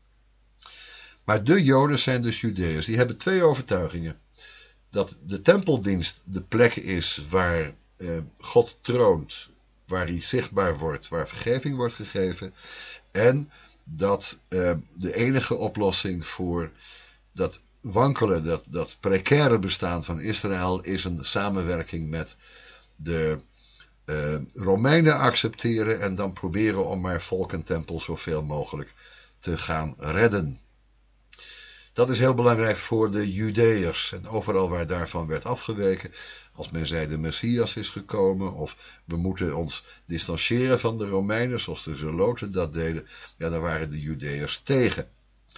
Maar de Joden zijn dus Judeërs. Die hebben 2 overtuigingen. Dat de tempeldienst de plek is waar God troont. Waar hij zichtbaar wordt. Waar vergeving wordt gegeven. En dat de enige oplossing voor dat wankele, dat precaire bestaan van Israël is een samenwerking met de Romeinen accepteren en dan proberen om maar volk en tempel zoveel mogelijk te gaan redden. Dat is heel belangrijk voor de Judeërs. En overal waar daarvan werd afgeweken, als men zei de Messias is gekomen, of we moeten ons distancieren van de Romeinen, zoals de Zeloten dat deden, ja, daar waren de Judeërs tegen.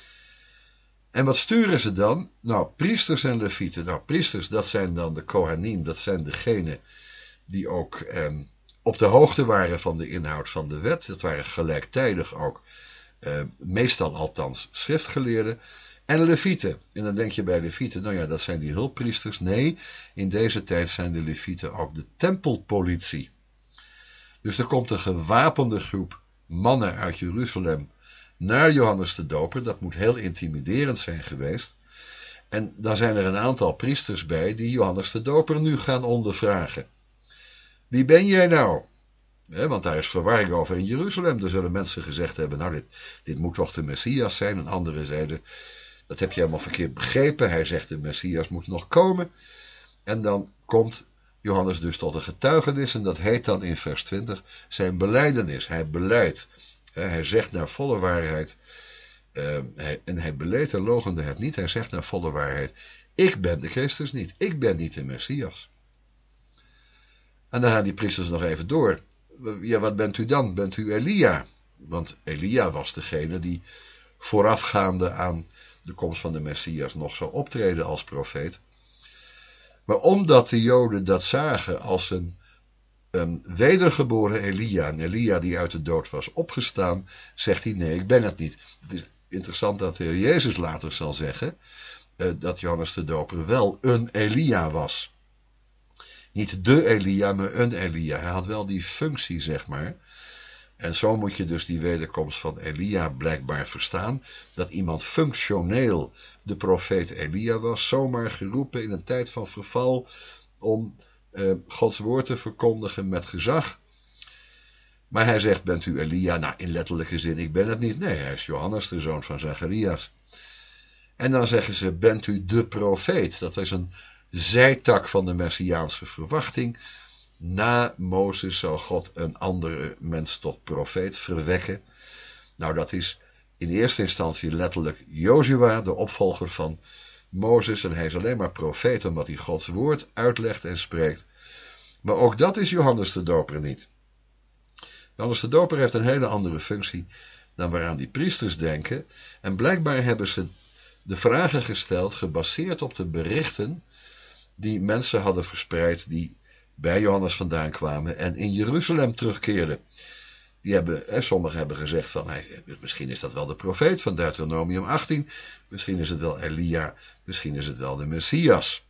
En wat sturen ze dan? Nou, priesters en levieten. Nou, priesters, dat zijn dan de Kohanim, dat zijn degenen die ook op de hoogte waren van de inhoud van de wet. Dat waren gelijktijdig ook, meestal althans, schriftgeleerden. En levieten. En dan denk je bij levieten, nou ja, dat zijn die hulppriesters. Nee, in deze tijd zijn de levieten ook de tempelpolitie. Dus er komt een gewapende groep mannen uit Jeruzalem naar Johannes de Doper. Dat moet heel intimiderend zijn geweest. En dan zijn er een aantal priesters bij die Johannes de Doper nu gaan ondervragen. Wie ben jij nou? Want daar is verwarring over in Jeruzalem. Er zullen mensen gezegd hebben, nou dit moet toch de Messias zijn. En anderen zeiden, dat heb je helemaal verkeerd begrepen. Hij zegt de Messias moet nog komen. En dan komt Johannes dus tot een getuigenis. En dat heet dan in vers 20 zijn belijdenis. Hij belijdt. Hij zegt naar volle waarheid. En hij beleed en loochende het niet. Hij zegt naar volle waarheid. Ik ben de Christus niet. Ik ben niet de Messias. En dan gaan die priesters nog even door. Ja, wat bent u dan? Bent u Elia? Want Elia was degene die voorafgaande aan de komst van de Messias nog zou optreden als profeet. Maar omdat de Joden dat zagen als een wedergeboren Elia, een Elia die uit de dood was opgestaan, zegt hij nee, ik ben het niet. Het is interessant dat de Heer Jezus later zal zeggen dat Johannes de Doper wel een Elia was. Niet de Elia, maar een Elia. Hij had wel die functie, zeg maar. En zo moet je dus die wederkomst van Elia blijkbaar verstaan. Dat iemand functioneel de profeet Elia was. Zomaar geroepen in een tijd van verval om Gods woord te verkondigen met gezag. Maar hij zegt, bent u Elia? Nou, in letterlijke zin, ik ben het niet. Nee, hij is Johannes, de zoon van Zacharias. En dan zeggen ze, bent u de profeet? Dat is een zijtak van de messiaanse verwachting. Na Mozes zou God een andere mens tot profeet verwekken. Nou, dat is in eerste instantie letterlijk Jozua, de opvolger van Mozes. En hij is alleen maar profeet omdat hij Gods woord uitlegt en spreekt. Maar ook dat is Johannes de Doper niet. Johannes de Doper heeft een hele andere functie dan waaraan die priesters denken. En blijkbaar hebben ze de vragen gesteld gebaseerd op de berichten die mensen hadden verspreid die bij Johannes vandaan kwamen en in Jeruzalem terugkeerden. Sommigen hebben gezegd van, misschien is dat wel de profeet van Deuteronomium 18, misschien is het wel Elia, misschien is het wel de Messias.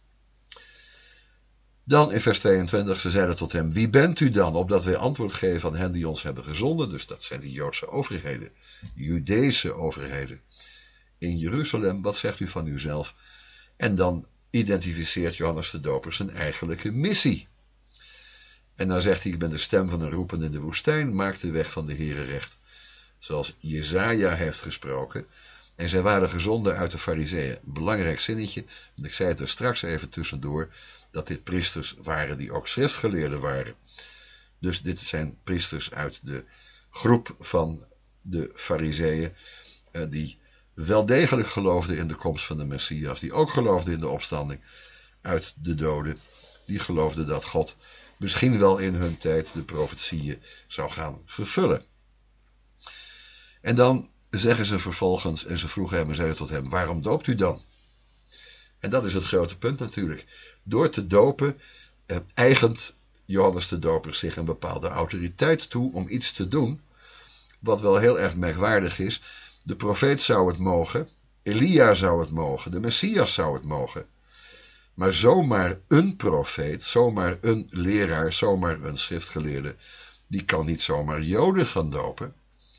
Dan in vers 22, ze zeiden tot hem, wie bent u dan, opdat wij antwoord geven aan hen die ons hebben gezonden? Dus dat zijn de Joodse overheden, Judeese overheden. In Jeruzalem, wat zegt u van uzelf? En dan identificeert Johannes de Doper zijn eigenlijke missie. En dan zegt hij, ik ben de stem van een roepende in de woestijn, maak de weg van de Heere recht. Zoals Jesaja heeft gesproken. En zij waren gezonden uit de Farizeeën. Belangrijk zinnetje, want ik zei het er straks even tussendoor, dat dit priesters waren die ook schriftgeleerden waren. Dus dit zijn priesters uit de groep van de Farizeeën, die wel degelijk geloofden in de komst van de Messias, die ook geloofden in de opstanding uit de doden, die geloofden dat God misschien wel in hun tijd de profetieën zou gaan vervullen. En dan zeggen ze vervolgens, en ze vroegen hem en zeiden tot hem, waarom doopt u dan? En dat is het grote punt natuurlijk. Door te dopen eigent Johannes de Doper zich een bepaalde autoriteit toe om iets te doen, wat wel heel erg merkwaardig is. De profeet zou het mogen, Elia zou het mogen, de Messias zou het mogen. Maar zomaar een profeet, zomaar een leraar, zomaar een schriftgeleerde, die kan niet zomaar Joden gaan dopen.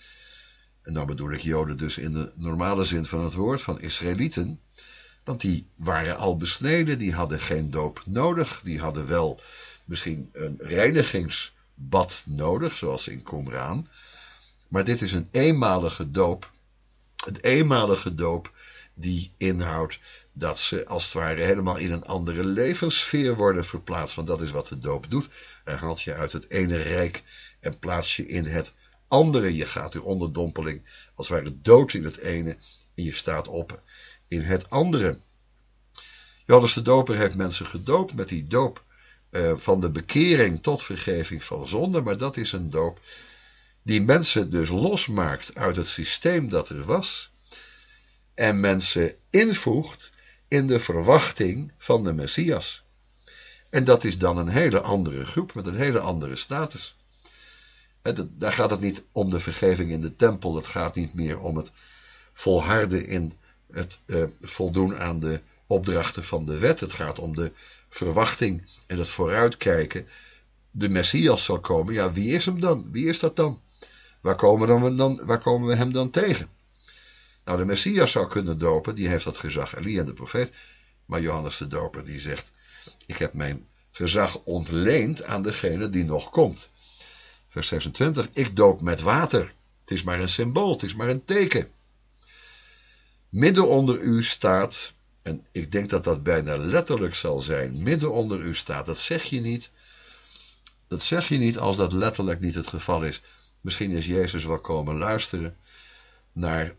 En dan bedoel ik Joden dus in de normale zin van het woord, van Israëlieten. Want die waren al besneden, die hadden geen doop nodig. Die hadden wel misschien een reinigingsbad nodig, zoals in Qumran. Maar dit is een eenmalige doop. Een eenmalige doop die inhoudt dat ze als het ware helemaal in een andere levenssfeer worden verplaatst. Want dat is wat de doop doet. Hij haalt je uit het ene rijk en plaatst je in het andere. Je gaat in onderdompeling als het ware dood in het ene en je staat op in het andere. Johannes de Doper heeft mensen gedoopt met die doop van de bekering tot vergeving van zonde. Maar dat is een doop die mensen dus losmaakt uit het systeem dat er was. En mensen invoegt in de verwachting van de Messias. En dat is dan een hele andere groep met een hele andere status. Daar gaat het niet om de vergeving in de tempel. Het gaat niet meer om het volharden in het voldoen aan de opdrachten van de wet. Het gaat om de verwachting en het vooruitkijken. De Messias zal komen. Ja, wie is hem dan? Wie is dat dan? Waar komen we hem dan tegen? Nou, de Messias zou kunnen dopen. Die heeft dat gezag, Elia de profeet. Maar Johannes de Doper die zegt, ik heb mijn gezag ontleend aan degene die nog komt. Vers 26, ik doop met water. Het is maar een symbool, het is maar een teken. Midden onder u staat, en ik denk dat dat bijna letterlijk zal zijn, midden onder u staat, dat zeg je niet. Dat zeg je niet als dat letterlijk niet het geval is. Misschien is Jezus wel komen luisteren naar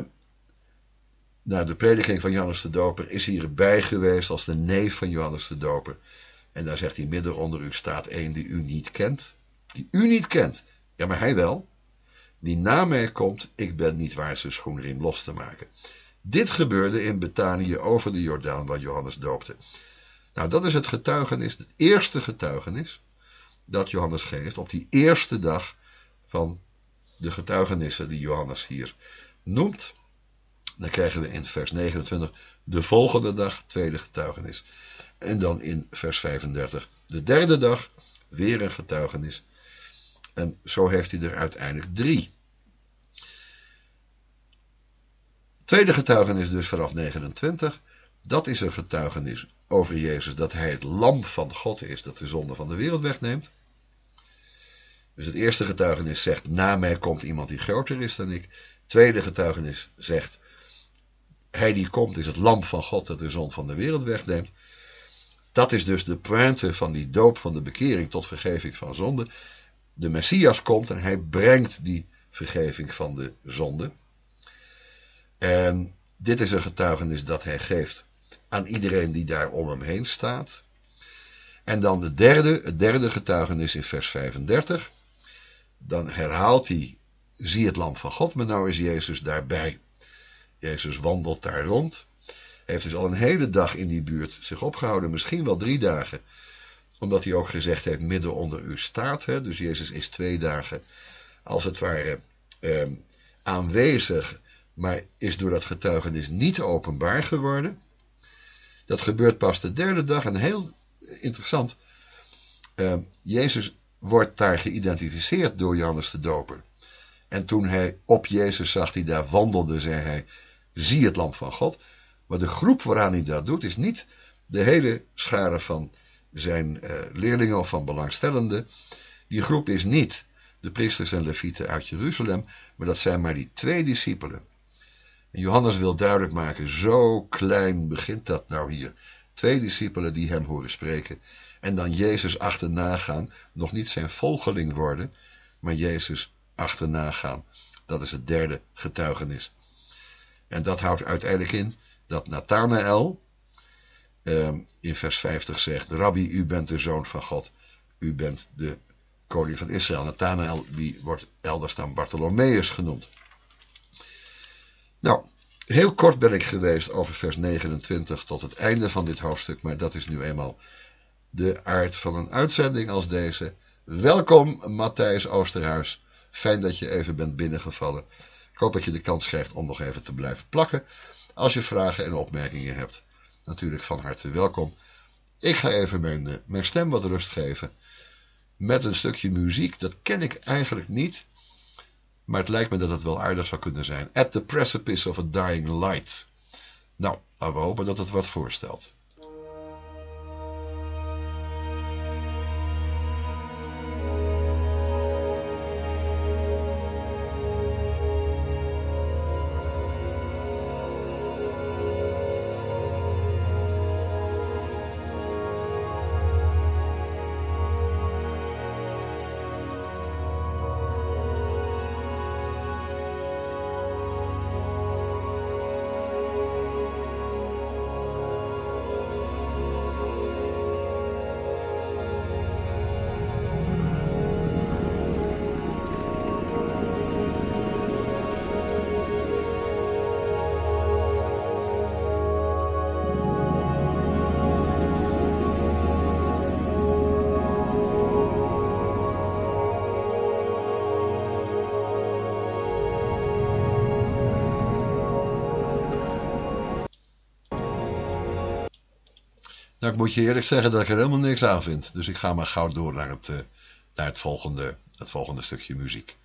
de prediking van Johannes de Doper, is hierbij geweest als de neef van Johannes de Doper. En daar zegt hij, midden onder u staat één die u niet kent. Die u niet kent. Ja, maar hij wel. Die na mij komt, ik ben niet waard zijn schoenriem los te maken. Dit gebeurde in Betanië over de Jordaan, waar Johannes doopte. Nou, dat is het getuigenis, het eerste getuigenis dat Johannes geeft op die eerste dag van de getuigenissen die Johannes hier noemt. Dan krijgen we in vers 29 de volgende dag, tweede getuigenis. En dan in vers 35 de derde dag, weer een getuigenis. En zo heeft hij er uiteindelijk 3. Tweede getuigenis dus vanaf 29. Dat is een getuigenis over Jezus, dat hij het lam van God is, dat de zonde van de wereld wegneemt. Dus het eerste getuigenis zegt, na mij komt iemand die groter is dan ik. Tweede getuigenis zegt, hij die komt is het lam van God dat de zonde van de wereld wegneemt. Dat is dus de pointe van die doop van de bekering tot vergeving van zonde. De Messias komt en hij brengt die vergeving van de zonde. En dit is een getuigenis dat hij geeft aan iedereen die daar om hem heen staat. En dan het derde getuigenis in vers 35. Dan herhaalt hij, zie het lam van God, maar nou is Jezus daarbij. Jezus wandelt daar rond. Hij heeft dus al een hele dag in die buurt zich opgehouden, misschien wel 3 dagen. Omdat hij ook gezegd heeft, midden onder u staat. Dus Jezus is 2 dagen als het ware aanwezig, maar is door dat getuigenis niet openbaar geworden. Dat gebeurt pas de 3e dag en heel interessant. Jezus wordt daar geïdentificeerd door Johannes de Doper. En toen hij op Jezus zag die daar wandelde, zei hij, zie het lam van God. Maar de groep waaraan hij dat doet is niet de hele schare van zijn leerlingen of van belangstellenden. Die groep is niet de priesters en levieten uit Jeruzalem, maar dat zijn maar die 2 discipelen. En Johannes wil duidelijk maken, zo klein begint dat nou hier. 2 discipelen die hem horen spreken en dan Jezus achterna gaan, nog niet zijn volgeling worden, maar Jezus achterna gaan. Dat is het 3e getuigenis. En dat houdt uiteindelijk in dat Nathanael in vers 50 zegt, Rabbi, u bent de Zoon van God, u bent de koning van Israël. Nathanael, die wordt elders dan Bartholomeus genoemd. Nou, heel kort ben ik geweest over vers 29 tot het einde van dit hoofdstuk, maar dat is nu eenmaal de aard van een uitzending als deze. Welkom Matthijs Oosterhuis, fijn dat je even bent binnengevallen. Ik hoop dat je de kans krijgt om nog even te blijven plakken. Als je vragen en opmerkingen hebt, natuurlijk van harte welkom. Ik ga even mijn stem wat rust geven met een stukje muziek. Dat ken ik eigenlijk niet, maar het lijkt me dat het wel aardig zou kunnen zijn. At the Precipice of a Dying Light. Nou, laten we hopen dat het wat voorstelt. Nou, ik moet je eerlijk zeggen dat ik er helemaal niks aan vind. Dus ik ga maar gauw door naar het volgende stukje muziek.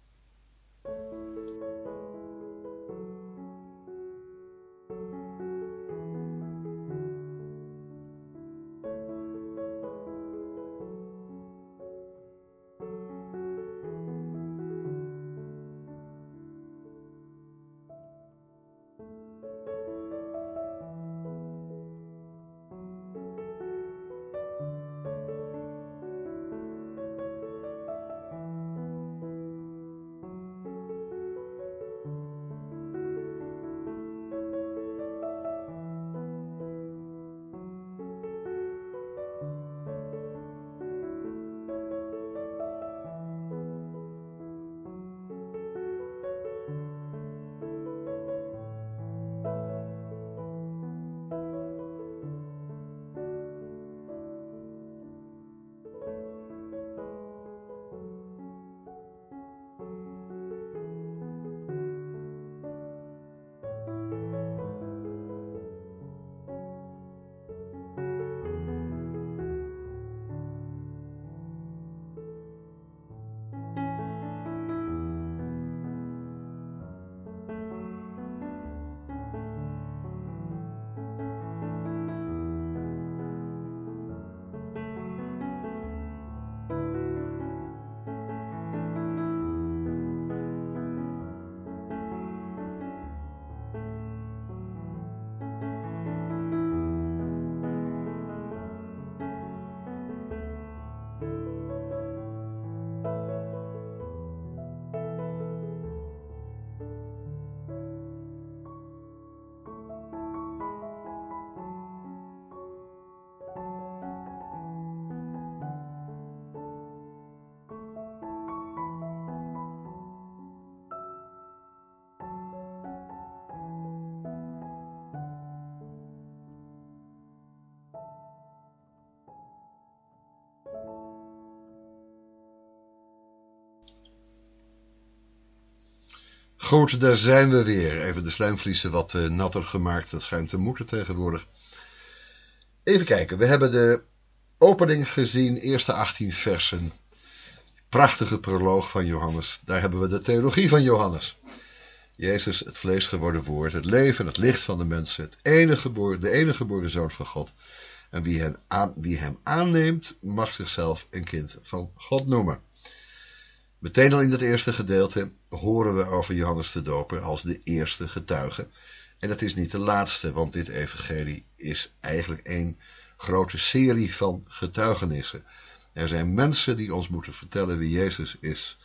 Goed, daar zijn we weer. Even de slijmvliezen wat natter gemaakt. Dat schijnt te moeten tegenwoordig. Even kijken, we hebben de opening gezien, eerste 18 versen. Prachtige proloog van Johannes. Daar hebben we de theologie van Johannes. Jezus, het vlees geworden woord, het leven, het licht van de mensen, de enige geboren Zoon van God. En wie hem aanneemt, mag zichzelf een kind van God noemen. Meteen al in dat eerste gedeelte horen we over Johannes de Doper als de eerste getuige. En dat is niet de laatste, want dit evangelie is eigenlijk één grote serie van getuigenissen. Er zijn mensen die ons moeten vertellen wie Jezus is.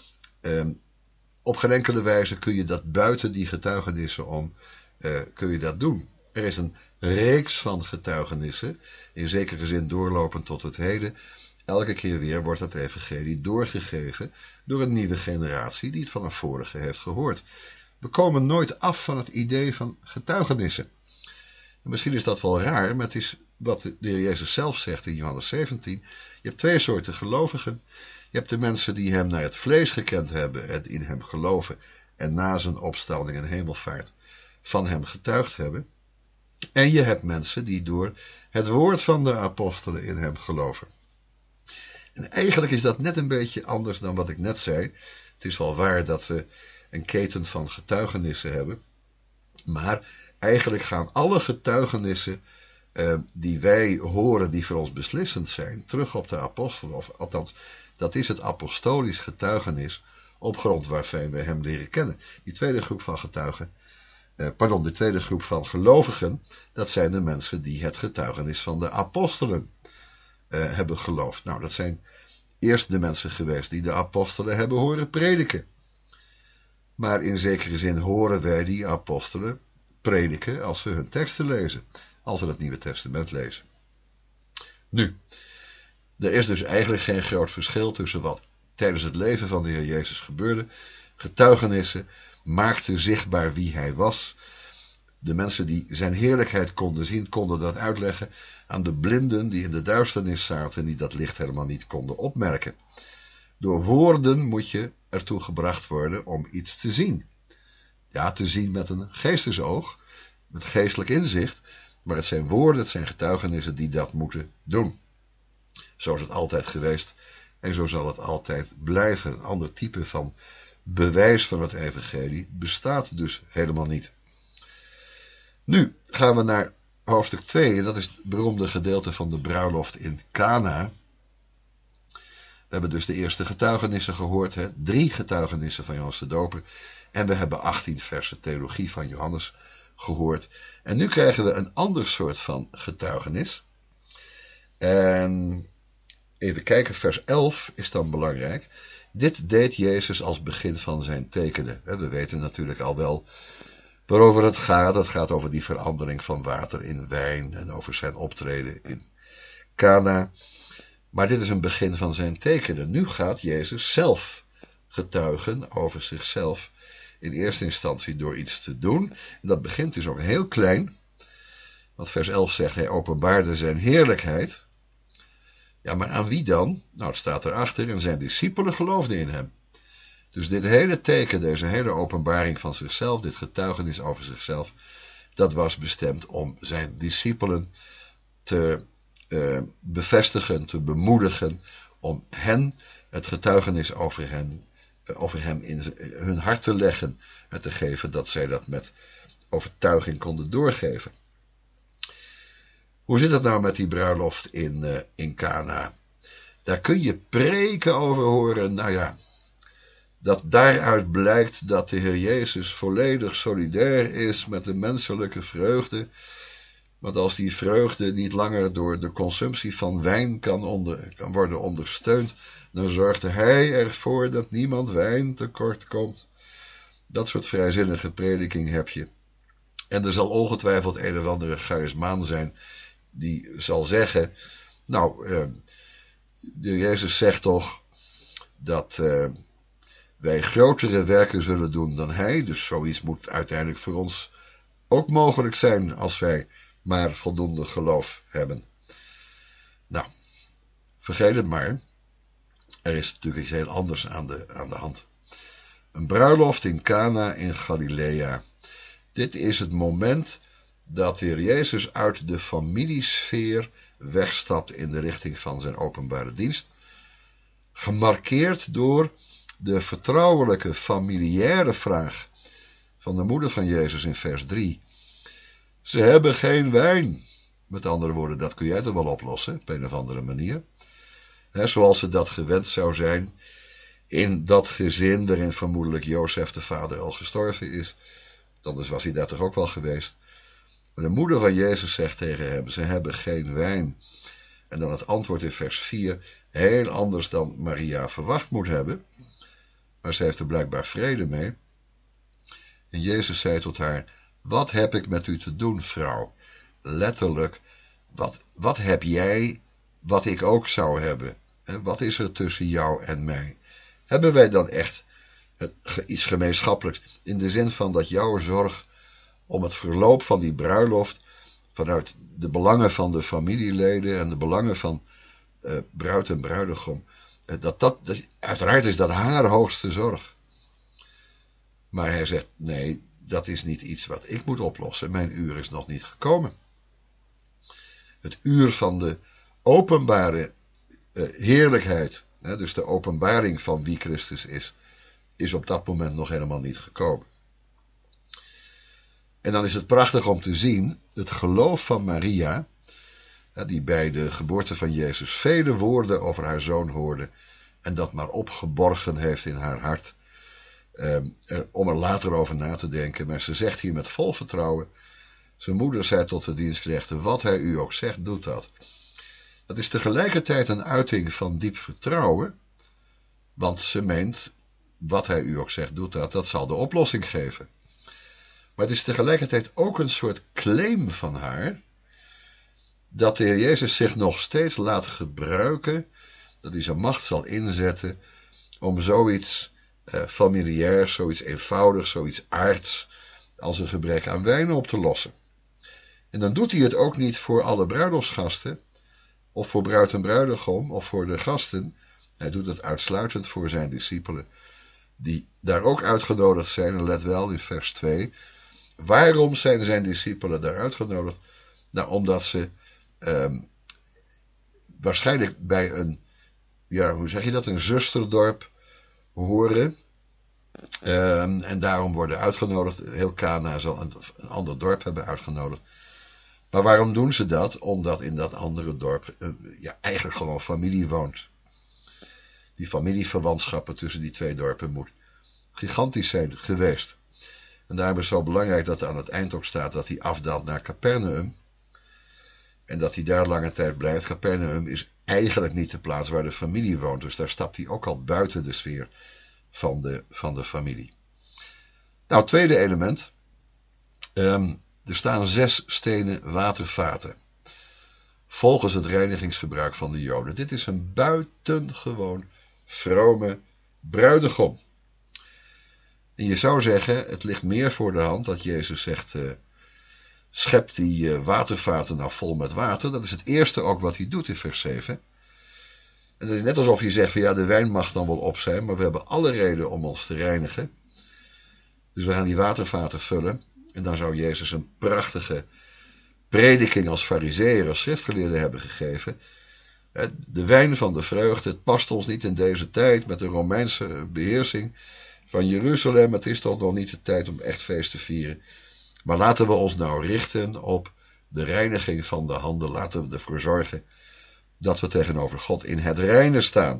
Op geen enkele wijze kun je dat buiten die getuigenissen om, kun je dat doen. Er is een reeks van getuigenissen, in zekere zin doorlopend tot het heden. Elke keer weer wordt dat evangelie doorgegeven door een nieuwe generatie die het van een vorige heeft gehoord. We komen nooit af van het idee van getuigenissen. En misschien is dat wel raar, maar het is wat de Heer Jezus zelf zegt in Johannes 17. Je hebt twee soorten gelovigen. Je hebt de mensen die hem naar het vlees gekend hebben en in hem geloven en na zijn opstanding en hemelvaart van hem getuigd hebben. En je hebt mensen die door het woord van de apostelen in hem geloven. En eigenlijk is dat net een beetje anders dan wat ik net zei. Het is wel waar dat we een keten van getuigenissen hebben. Maar eigenlijk gaan alle getuigenissen die wij horen, die voor ons beslissend zijn, terug op de apostelen. Of althans, dat is het apostolisch getuigenis op grond waarvan we hem leren kennen. Die tweede groep van getuigen, de tweede groep van gelovigen, dat zijn de mensen die het getuigenis van de apostelen hebben geloofd. Nou, dat zijn eerst de mensen geweest die de apostelen hebben horen prediken. Maar in zekere zin horen wij die apostelen prediken als we hun teksten lezen, als we het Nieuwe Testament lezen. Nu, er is dus eigenlijk geen groot verschil tussen wat tijdens het leven van de Heer Jezus gebeurde. Getuigenissen maakten zichtbaar wie hij was. De mensen die zijn heerlijkheid konden zien, konden dat uitleggen aan de blinden die in de duisternis zaten en die dat licht helemaal niet konden opmerken. Door woorden moet je ertoe gebracht worden om iets te zien. Ja, te zien met een geestesoog, met geestelijk inzicht, maar het zijn woorden, het zijn getuigenissen die dat moeten doen. Zo is het altijd geweest en zo zal het altijd blijven. Een ander type van bewijs van het evangelie bestaat dus helemaal niet. Nu gaan we naar hoofdstuk 2, en dat is het beroemde gedeelte van de bruiloft in Cana. We hebben dus de eerste getuigenissen gehoord, 3 getuigenissen van Johannes de Doper. En we hebben 18 versen theologie van Johannes gehoord. En nu krijgen we een ander soort van getuigenis. En even kijken, vers 11 is dan belangrijk. Dit deed Jezus als begin van zijn tekenen. We weten natuurlijk al wel waarover het gaat. Het gaat over die verandering van water in wijn en over zijn optreden in Cana. Maar dit is een begin van zijn tekenen. Nu gaat Jezus zelf getuigen over zichzelf. In eerste instantie door iets te doen. En dat begint dus ook heel klein. Want vers 11 zegt, hij openbaarde zijn heerlijkheid. Ja, maar aan wie dan? Nou, het staat erachter, en zijn discipelen geloofden in hem. Dus dit hele teken, deze hele openbaring van zichzelf, dit getuigenis over zichzelf, dat was bestemd om zijn discipelen te bevestigen, te bemoedigen, om hen het getuigenis over hem in hun hart te leggen en te geven dat zij dat met overtuiging konden doorgeven. Hoe zit het nou met die bruiloft in Cana? Daar kun je preken over horen. Nou ja, dat daaruit blijkt dat de Heer Jezus volledig solidair is met de menselijke vreugde. Want als die vreugde niet langer door de consumptie van wijn kan worden ondersteund, dan zorgde hij ervoor dat niemand wijn tekort komt. Dat soort vrijzinnige prediking heb je. En er zal ongetwijfeld een of andere charismaan zijn die zal zeggen, nou, de Jezus zegt toch dat wij grotere werken zullen doen dan hij, dus zoiets moet uiteindelijk voor ons ook mogelijk zijn als wij maar voldoende geloof hebben. Nou, vergeet het maar, er is natuurlijk iets heel anders aan de hand. Een bruiloft in Cana in Galilea. Dit is het moment dat de Heer Jezus uit de familiesfeer wegstapt in de richting van zijn openbare dienst. Gemarkeerd door de vertrouwelijke familiaire vraag van de moeder van Jezus in vers 3. Ze hebben geen wijn. Met andere woorden, dat kun jij toch wel oplossen, op een of andere manier. Zoals ze dat gewend zou zijn in dat gezin waarin vermoedelijk Jozef de vader al gestorven is. Anders was hij daar toch ook wel geweest. Maar de moeder van Jezus zegt tegen hem, ze hebben geen wijn. En dan het antwoord in vers 4, heel anders dan Maria verwacht moet hebben. Maar ze heeft er blijkbaar vrede mee. En Jezus zei tot haar, wat heb ik met u te doen, vrouw? Letterlijk, wat heb jij wat ik ook zou hebben? Wat is er tussen jou en mij? Hebben wij dan echt iets gemeenschappelijks? In de zin van dat jouw zorg om het verloop van die bruiloft, vanuit de belangen van de familieleden en de belangen van bruid en bruidegom, uiteraard is dat haar hoogste zorg. Maar hij zegt, nee, dat is niet iets wat ik moet oplossen. Mijn uur is nog niet gekomen. Het uur van de openbare heerlijkheid, dus de openbaring van wie Christus is op dat moment nog helemaal niet gekomen. En dan is het prachtig om te zien, het geloof van Maria, die bij de geboorte van Jezus vele woorden over haar zoon hoorde en dat maar opgeborgen heeft in haar hart, om er later over na te denken. Maar ze zegt hier met vol vertrouwen, zijn moeder zei tot de dienstknechten, wat hij u ook zegt, doet dat. Dat is tegelijkertijd een uiting van diep vertrouwen, want ze meent, wat hij u ook zegt, doet dat, dat zal de oplossing geven. Maar het is tegelijkertijd ook een soort claim van haar, dat de Heer Jezus zich nog steeds laat gebruiken, dat hij zijn macht zal inzetten om zoiets familiairs, zoiets eenvoudigs, zoiets aards als een gebrek aan wijn op te lossen. En dan doet hij het ook niet voor alle bruiloftsgasten, of voor bruid en bruidegom, of voor de gasten. Hij doet het uitsluitend voor zijn discipelen, die daar ook uitgenodigd zijn. En let wel in vers 2, waarom zijn zijn discipelen daar uitgenodigd? Nou, omdat ze waarschijnlijk bij een, een zusterdorp horen. En daarom worden uitgenodigd. Heel Kana zal een ander dorp hebben uitgenodigd. Maar waarom doen ze dat? Omdat in dat andere dorp eigenlijk gewoon familie woont. Die familieverwantschappen tussen die twee dorpen moet gigantisch zijn geweest. En daarom is het zo belangrijk dat er aan het eind ook staat dat hij afdaalt naar Capernaum. En dat hij daar lange tijd blijft. Capernaum is eigenlijk niet de plaats waar de familie woont. Dus daar stapt hij ook al buiten de sfeer van de familie. Nou, het tweede element. Er staan 6 stenen watervaten. Volgens het reinigingsgebruik van de Joden. Dit is een buitengewoon vrome bruidegom. En je zou zeggen, het ligt meer voor de hand dat Jezus zegt, schep die watervaten nou vol met water. Dat is het eerste ook wat hij doet in vers 7. En dat is net alsof je zegt van de wijn mag dan wel op zijn, maar we hebben alle reden om ons te reinigen. Dus we gaan die watervaten vullen. En dan zou Jezus een prachtige prediking als farizeeër, als schriftgeleerde hebben gegeven. De wijn van de vreugde, het past ons niet in deze tijd met de Romeinse beheersing van Jeruzalem. Het is toch nog niet de tijd om echt feest te vieren. Maar laten we ons nou richten op de reiniging van de handen. Laten we ervoor zorgen dat we tegenover God in het reine staan.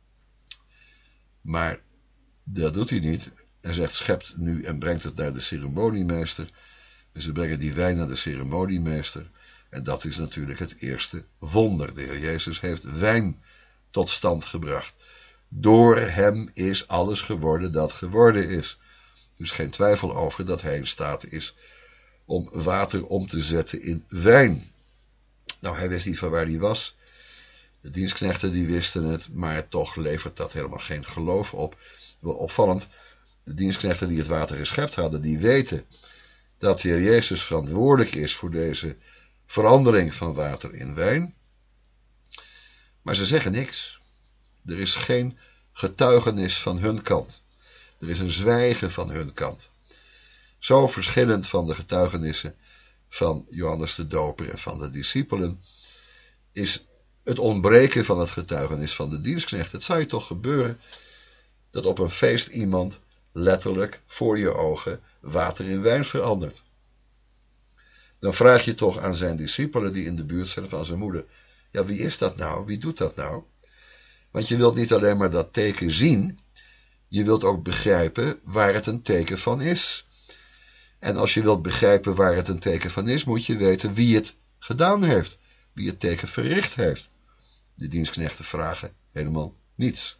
Maar dat doet hij niet. Hij zegt, schept nu en brengt het naar de ceremoniemeester. En ze brengen die wijn naar de ceremoniemeester. En dat is natuurlijk het eerste wonder. De Heer Jezus heeft wijn tot stand gebracht. Door hem is alles geworden dat geworden is. Dus geen twijfel over dat hij in staat is om water om te zetten in wijn. Nou, hij wist niet van waar hij was. De dienstknechten die wisten het, maar toch levert dat helemaal geen geloof op. Wel opvallend, de dienstknechten die het water geschept hadden, die weten dat de Heer Jezus verantwoordelijk is voor deze verandering van water in wijn. Maar ze zeggen niks. Er is geen getuigenis van hun kant. Er is een zwijgen van hun kant. Zo verschillend van de getuigenissen van Johannes de Doper en van de discipelen is het ontbreken van het getuigenis van de dienstknecht. Het zou je toch gebeuren dat op een feest iemand letterlijk voor je ogen water in wijn verandert. Dan vraag je toch aan zijn discipelen die in de buurt zijn van zijn moeder. Ja, wie is dat nou? Wie doet dat nou? Want je wilt niet alleen maar dat teken zien. Je wilt ook begrijpen waar het een teken van is. En als je wilt begrijpen waar het een teken van is, moet je weten wie het gedaan heeft. Wie het teken verricht heeft. De dienstknechten vragen helemaal niets.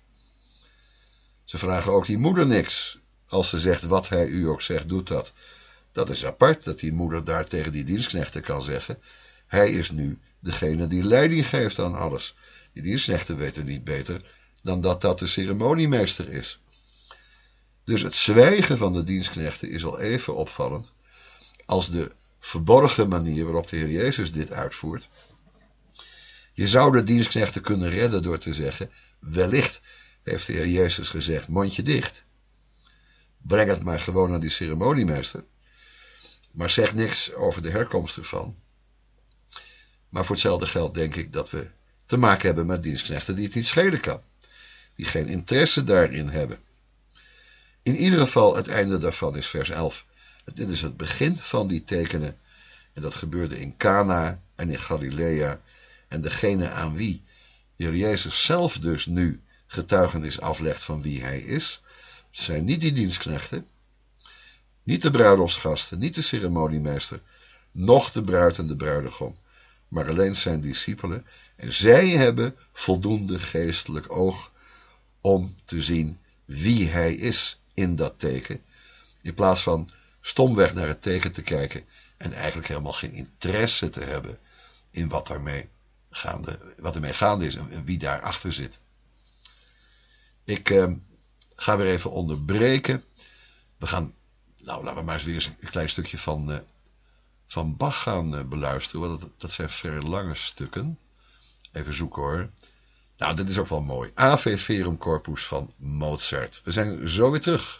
Ze vragen ook die moeder niks. Als ze zegt wat hij u ook zegt, doet dat. Dat is apart dat die moeder daar tegen die dienstknechten kan zeggen. Hij is nu degene die leiding geeft aan alles. Die dienstknechten weten niet beter dan dat dat de ceremoniemeester is. Dus het zwijgen van de dienstknechten is al even opvallend als de verborgen manier waarop de Heer Jezus dit uitvoert. Je zou de dienstknechten kunnen redden door te zeggen, wellicht heeft de Heer Jezus gezegd, mondje dicht. Breng het maar gewoon aan die ceremoniemeester. Maar zeg niks over de herkomst ervan. Maar voor hetzelfde geld denk ik dat we te maken hebben met dienstknechten die het niet schelen kan. Die geen interesse daarin hebben. In ieder geval, het einde daarvan is vers 11. Dit is het begin van die tekenen. En dat gebeurde in Cana en in Galilea. En degene aan wie de Heer Jezus zelf dus nu getuigenis aflegt van wie hij is, zijn niet die dienstknechten, niet de bruiloftsgasten, niet de ceremoniemeester, noch de bruid en de bruidegom, maar alleen zijn discipelen. En zij hebben voldoende geestelijk oog om te zien wie hij is in dat teken, in plaats van stomweg naar het teken te kijken en eigenlijk helemaal geen interesse te hebben in wat ermee gaande is en wie daarachter zit. Ik ga weer even onderbreken. We gaan, laten we maar eens weer een klein stukje van Bach gaan beluisteren, want dat zijn vrij lange stukken. Even zoeken hoor. Nou, dit is ook wel mooi. Ave Verum Corpus van Mozart. We zijn zo weer terug.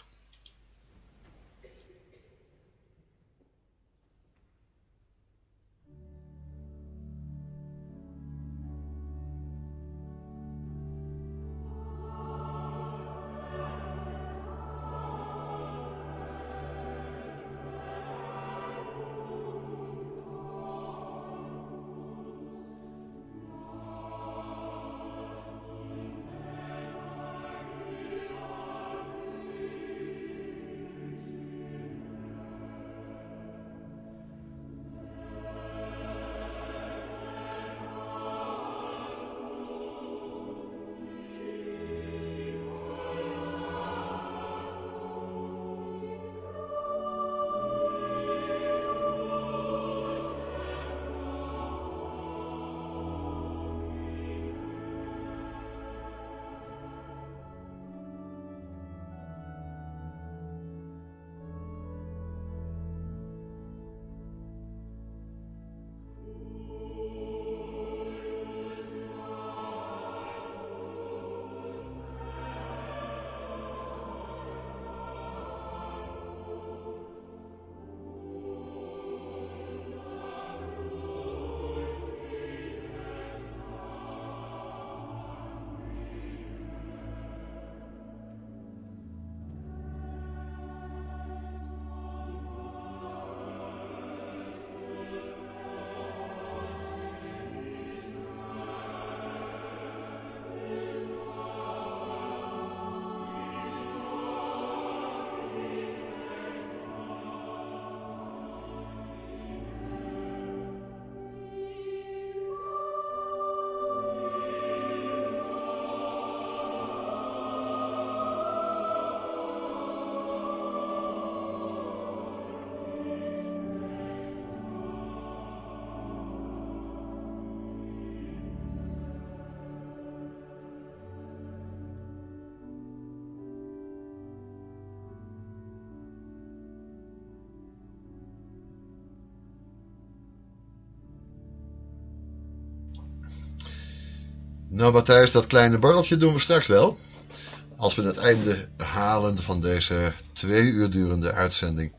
Nou Matthijs, dat kleine borreltje doen we straks wel. Als we het einde halen van deze 2 uur durende uitzending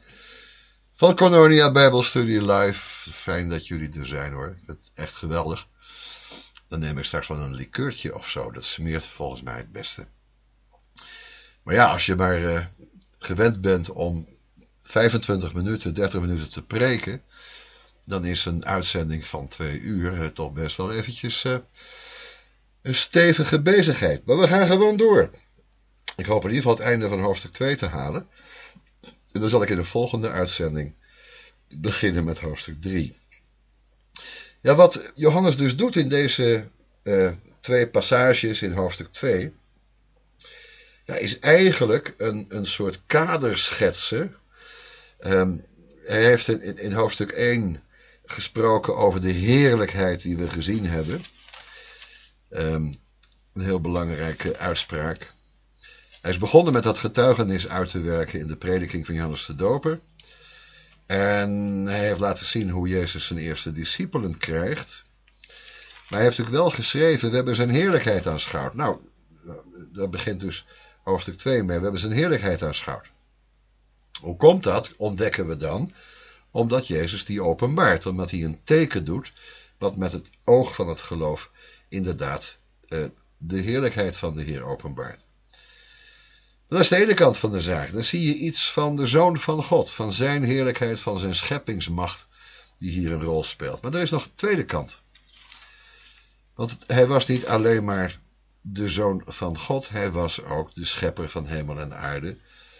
van Koinonia Bijbelstudie Live. Fijn dat jullie er zijn hoor. Ik vind het echt geweldig. Dan neem ik straks wel een likeurtje of zo. Dat smeert volgens mij het beste. Maar ja, als je maar gewend bent om 25 minuten, 30 minuten te preken, dan is een uitzending van 2 uur toch best wel eventjes een stevige bezigheid. Maar we gaan gewoon door. Ik hoop in ieder geval het einde van hoofdstuk 2 te halen. En dan zal ik in de volgende uitzending beginnen met hoofdstuk 3. Ja, wat Johannes dus doet in deze 2 passages in hoofdstuk 2... Ja, is eigenlijk een soort kader schetsen. Hij heeft in hoofdstuk 1 gesproken over de heerlijkheid die we gezien hebben. Een heel belangrijke uitspraak. Hij is begonnen met dat getuigenis uit te werken in de prediking van Johannes de Doper. En hij heeft laten zien hoe Jezus zijn eerste discipelen krijgt. Maar hij heeft natuurlijk wel geschreven, we hebben zijn heerlijkheid aanschouwd. Nou, dat begint dus hoofdstuk 2 mee, we hebben zijn heerlijkheid aanschouwd. Hoe komt dat, ontdekken we dan? Omdat Jezus die openbaart, omdat hij een teken doet, wat met het oog van het geloof inderdaad de heerlijkheid van de Heer openbaart. Dat is de ene kant van de zaak. Dan zie je iets van de Zoon van God, van zijn heerlijkheid, van zijn scheppingsmacht, die hier een rol speelt. Maar er is nog een tweede kant. Want hij was niet alleen maar de Zoon van God, hij was ook de schepper van hemel en aarde.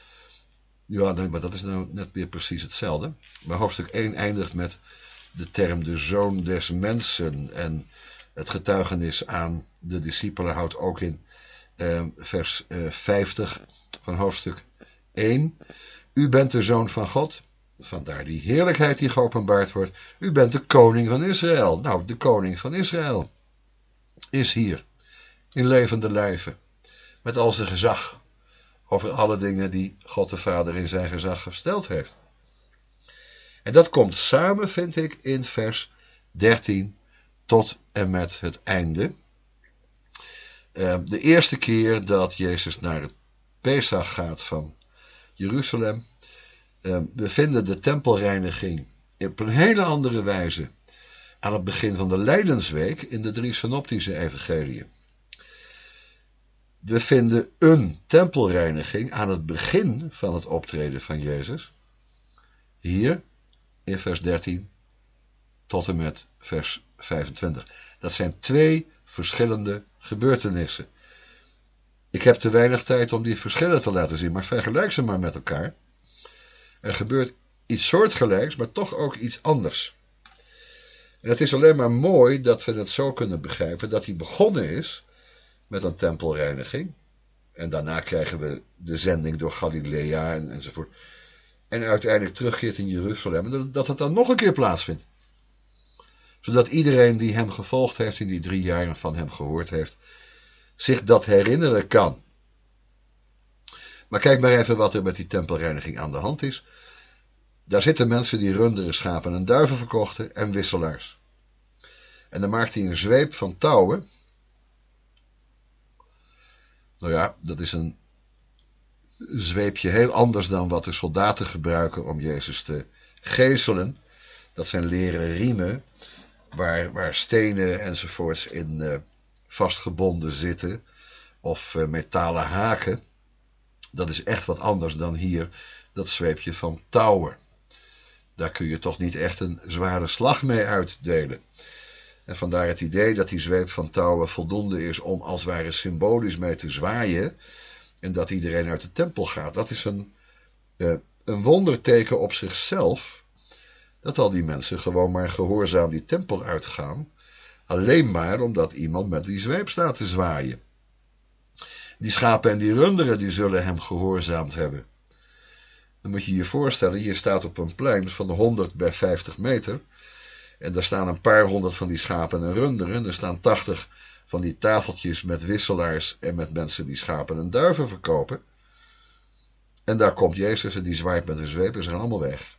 Ja, nee, maar dat is nou net weer precies hetzelfde. Maar hoofdstuk 1 eindigt met de term de Zoon des Mensen. En het getuigenis aan de discipelen houdt ook in vers 50 van hoofdstuk 1. U bent de Zoon van God. Vandaar die heerlijkheid die geopenbaard wordt. U bent de koning van Israël. Nou, de koning van Israël is hier. In levende lijven. Met al zijn gezag. Over alle dingen die God de Vader in zijn gezag gesteld heeft. En dat komt samen, vind ik, in vers 13 tot en met het einde. De eerste keer dat Jezus naar het Pesach gaat van Jeruzalem. We vinden de tempelreiniging op een hele andere wijze aan het begin van de Lijdensweek in de 3 synoptische evangeliën. We vinden een tempelreiniging aan het begin van het optreden van Jezus. Hier in vers 13 tot en met vers 25. Dat zijn 2 verschillende gebeurtenissen. Ik heb te weinig tijd om die verschillen te laten zien, maar vergelijk ze maar met elkaar. Er gebeurt iets soortgelijks, maar toch ook iets anders. En het is alleen maar mooi dat we het zo kunnen begrijpen dat hij begonnen is met een tempelreiniging. En daarna krijgen we de zending door Galilea enzovoort. En uiteindelijk terugkeert in Jeruzalem. En dat het dan nog een keer plaatsvindt. Zodat iedereen die hem gevolgd heeft in die 3 jaar en van hem gehoord heeft, zich dat herinneren kan. Maar kijk maar even wat er met die tempelreiniging aan de hand is. Daar zitten mensen die runderen, schapen en duiven verkochten en wisselaars. En dan maakt hij een zweep van touwen. Nou ja, dat is een zweepje heel anders dan wat de soldaten gebruiken om Jezus te gegezelen. Dat zijn leren riemen waar stenen enzovoorts in vastgebonden zitten. Of metalen haken. Dat is echt wat anders dan hier dat zweepje van touwen. Daar kun je toch niet echt een zware slag mee uitdelen. En vandaar het idee dat die zweep van touwen voldoende is om als het ware symbolisch mee te zwaaien. En dat iedereen uit de tempel gaat. Dat is een wonderteken op zichzelf. Dat al die mensen gewoon maar gehoorzaam die tempel uitgaan. Alleen maar omdat iemand met die zweep staat te zwaaien. Die schapen en die runderen die zullen hem gehoorzaamd hebben. Dan moet je je voorstellen, je staat op een plein van 100 bij 50 meter. En daar staan een paar honderd van die schapen en runderen. Er staan 80 van die tafeltjes met wisselaars en met mensen die schapen en duiven verkopen. En daar komt Jezus en die zwaait met een zweep en ze gaan allemaal weg.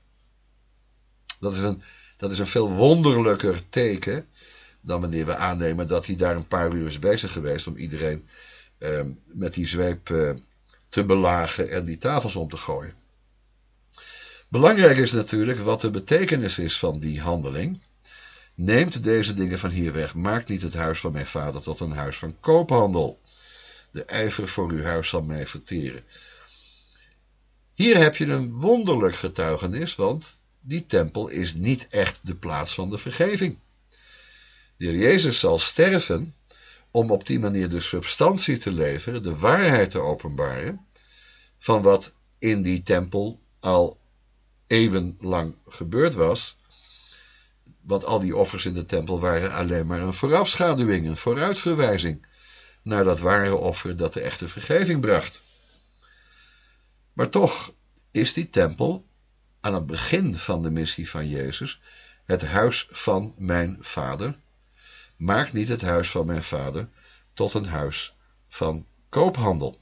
Dat is een veel wonderlijker teken dan wanneer we aannemen dat hij daar een paar uur is bezig geweest om iedereen met die zweep te belagen en die tafels om te gooien. Belangrijk is natuurlijk wat de betekenis is van die handeling. Neemt deze dingen van hier weg, maakt niet het huis van mijn vader tot een huis van koophandel. De ijver voor uw huis zal mij verteren. Hier heb je een wonderlijk getuigenis, want die tempel is niet echt de plaats van de vergeving. De Heer Jezus zal sterven om op die manier de substantie te leveren, de waarheid te openbaren, van wat in die tempel al eeuwenlang gebeurd was. Want al die offers in de tempel waren alleen maar een voorafschaduwing, een vooruitverwijzing naar dat ware offer dat de echte vergeving bracht. Maar toch is die tempel aan het begin van de missie van Jezus het huis van mijn Vader. Maak niet het huis van mijn Vader tot een huis van koophandel.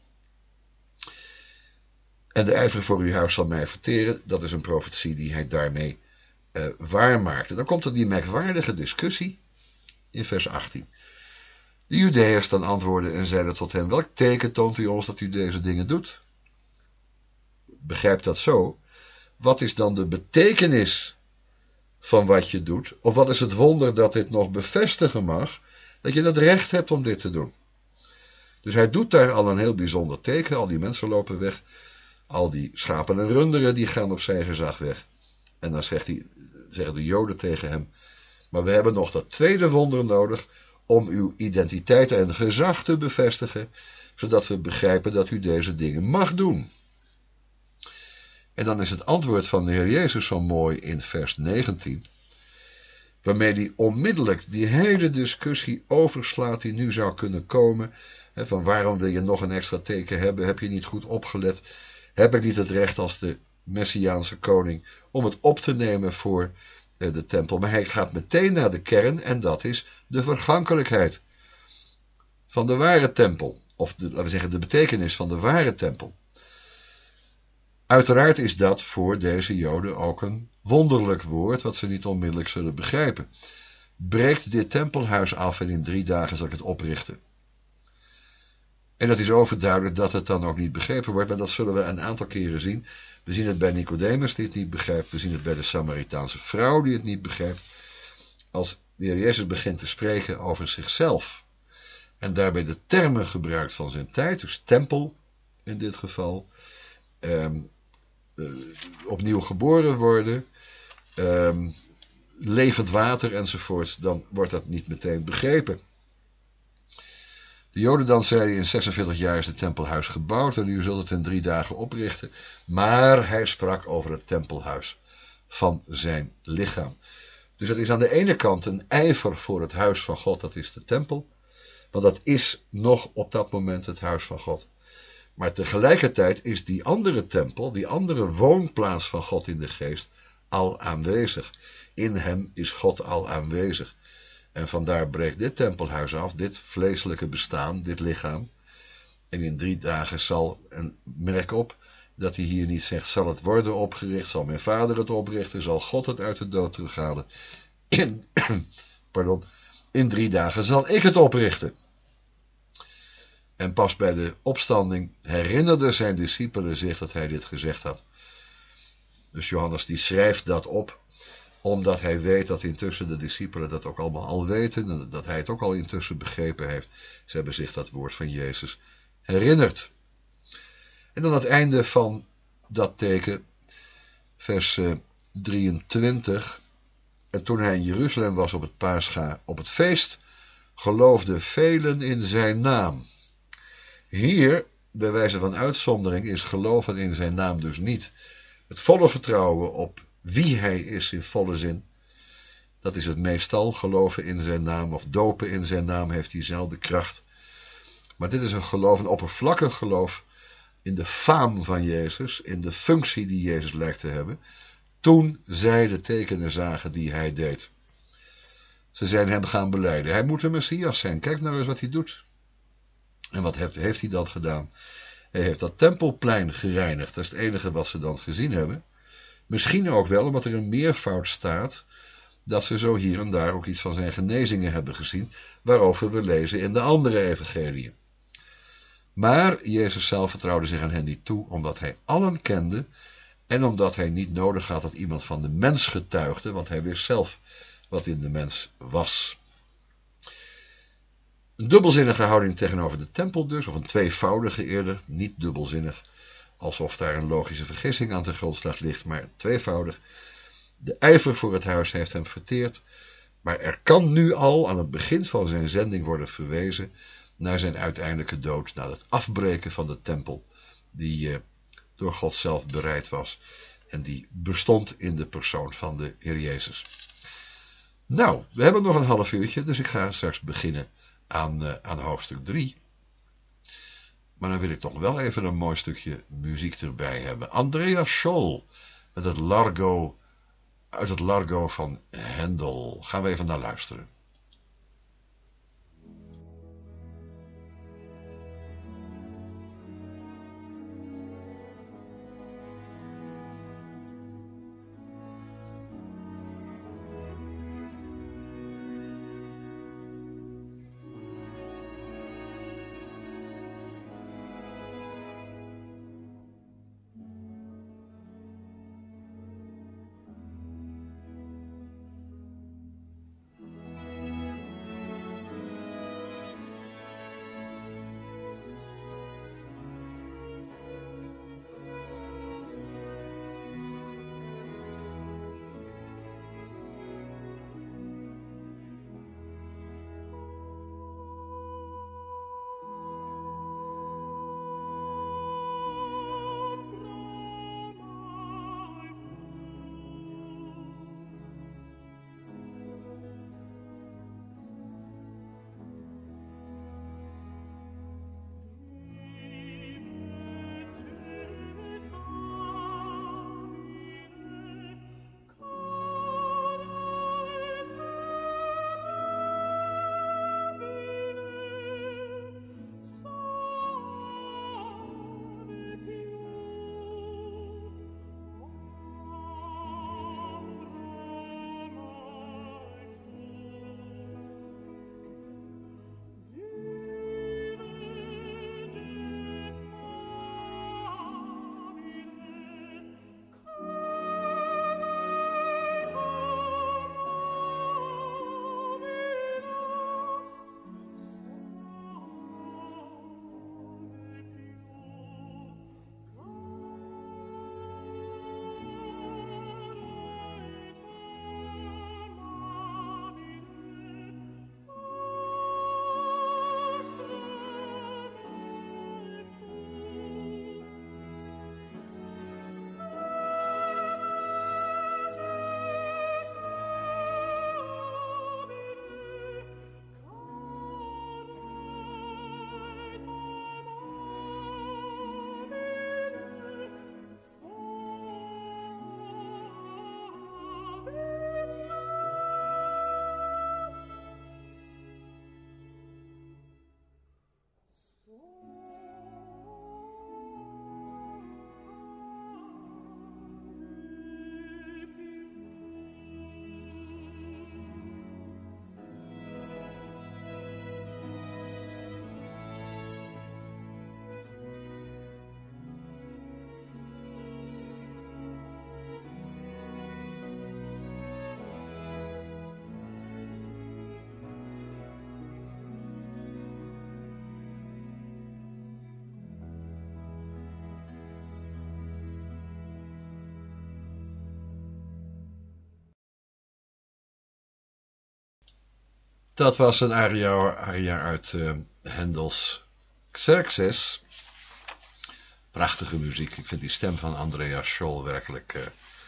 En de ijver voor uw huis zal mij verteren, dat is een profetie die hij daarmee waarmaakte. Dan komt er die merkwaardige discussie in vers 18. De Judeërs dan antwoordden en zeiden tot hem: welk teken toont u ons dat u deze dingen doet? Begrijp dat zo. Wat is dan de betekenis van wat je doet? Of wat is het wonder dat dit nog bevestigen mag, dat je het recht hebt om dit te doen? Dus hij doet daar al een heel bijzonder teken. Al die mensen lopen weg. Al die schapen en runderen die gaan op zijn gezag weg. En dan zeggen de Joden tegen hem: maar we hebben nog dat tweede wonder nodig om uw identiteit en gezag te bevestigen, zodat we begrijpen dat u deze dingen mag doen. En dan is het antwoord van de Heer Jezus zo mooi in vers 19, waarmee hij onmiddellijk die hele discussie overslaat die nu zou kunnen komen, van waarom wil je nog een extra teken hebben, heb je niet goed opgelet, heb ik niet het recht als de Messiaanse koning om het op te nemen voor de tempel. Maar hij gaat meteen naar de kern en dat is de vergankelijkheid van de ware tempel. Of laten we zeggen de betekenis van de ware tempel. Uiteraard is dat voor deze Joden ook een wonderlijk woord wat ze niet onmiddellijk zullen begrijpen. Breekt dit tempelhuis af en in 3 dagen zal ik het oprichten. En het is overduidelijk dat het dan ook niet begrepen wordt, maar dat zullen we een aantal keren zien. We zien het bij Nicodemus die het niet begrijpt, we zien het bij de Samaritaanse vrouw die het niet begrijpt. Als de Heer Jezus begint te spreken over zichzelf en daarbij de termen gebruikt van zijn tijd, dus tempel in dit geval, opnieuw geboren worden, levend water enzovoort, dan wordt dat niet meteen begrepen. De Joden dan zeiden: in 46 jaar is het tempelhuis gebouwd en u zult het in 3 dagen oprichten. Maar hij sprak over het tempelhuis van zijn lichaam. Dus het is aan de ene kant een ijver voor het huis van God, dat is de tempel. Want dat is nog op dat moment het huis van God. Maar tegelijkertijd is die andere tempel, die andere woonplaats van God in de geest, al aanwezig. In hem is God al aanwezig. En vandaar breekt dit tempelhuis af, dit vleeselijke bestaan, dit lichaam. En in 3 dagen zal, en merk op dat hij hier niet zegt: zal het worden opgericht, zal mijn Vader het oprichten, zal God het uit de dood terughalen. In 3 dagen zal ik het oprichten. En pas bij de opstanding herinnerden zijn discipelen zich dat hij dit gezegd had. Dus Johannes die schrijft dat op, omdat hij weet dat intussen de discipelen dat ook allemaal al weten, en dat hij het ook al intussen begrepen heeft. Ze hebben zich dat woord van Jezus herinnerd. En dan het einde van dat teken, vers 23. En toen hij in Jeruzalem was op het Pascha, op het feest, geloofden velen in zijn naam. Hier, bij wijze van uitzondering, is geloven in zijn naam dus niet het volle vertrouwen op wie hij is in volle zin. Dat is het meestal, geloven in zijn naam of dopen in zijn naam heeft diezelfde kracht. Maar dit is een geloof, een oppervlakkig geloof in de faam van Jezus, in de functie die Jezus lijkt te hebben, toen zij de tekenen zagen die hij deed. Ze zijn hem gaan belijden. Hij moet de Messias zijn. Kijk nou eens wat hij doet. En wat heeft hij dan gedaan? Hij heeft dat tempelplein gereinigd. Dat is het enige wat ze dan gezien hebben. Misschien ook wel omdat er een meervoud staat, dat ze zo hier en daar ook iets van zijn genezingen hebben gezien, waarover we lezen in de andere evangeliën. Maar Jezus zelf vertrouwde zich aan hen niet toe, omdat hij allen kende en omdat hij niet nodig had dat iemand van de mens getuigde, want hij wist zelf wat in de mens was. Een dubbelzinnige houding tegenover de tempel dus, of een tweevoudige eerder, niet dubbelzinnig, alsof daar een logische vergissing aan ten grondslag ligt, maar tweevoudig. De ijver voor het huis heeft hem verteerd, maar er kan nu al aan het begin van zijn zending worden verwezen naar zijn uiteindelijke dood, naar het afbreken van de tempel die door God zelf bereid was en die bestond in de persoon van de Heer Jezus. Nou, we hebben nog een half uurtje, dus ik ga straks beginnen aan hoofdstuk 3. Maar dan wil ik toch wel even een mooi stukje muziek erbij hebben. Andreas Scholl met het Largo, uit het Largo van Händel. Gaan we even naar luisteren. Dat was een aria uit Händels Xerxes. Prachtige muziek. Ik vind die stem van Andreas Scholl werkelijk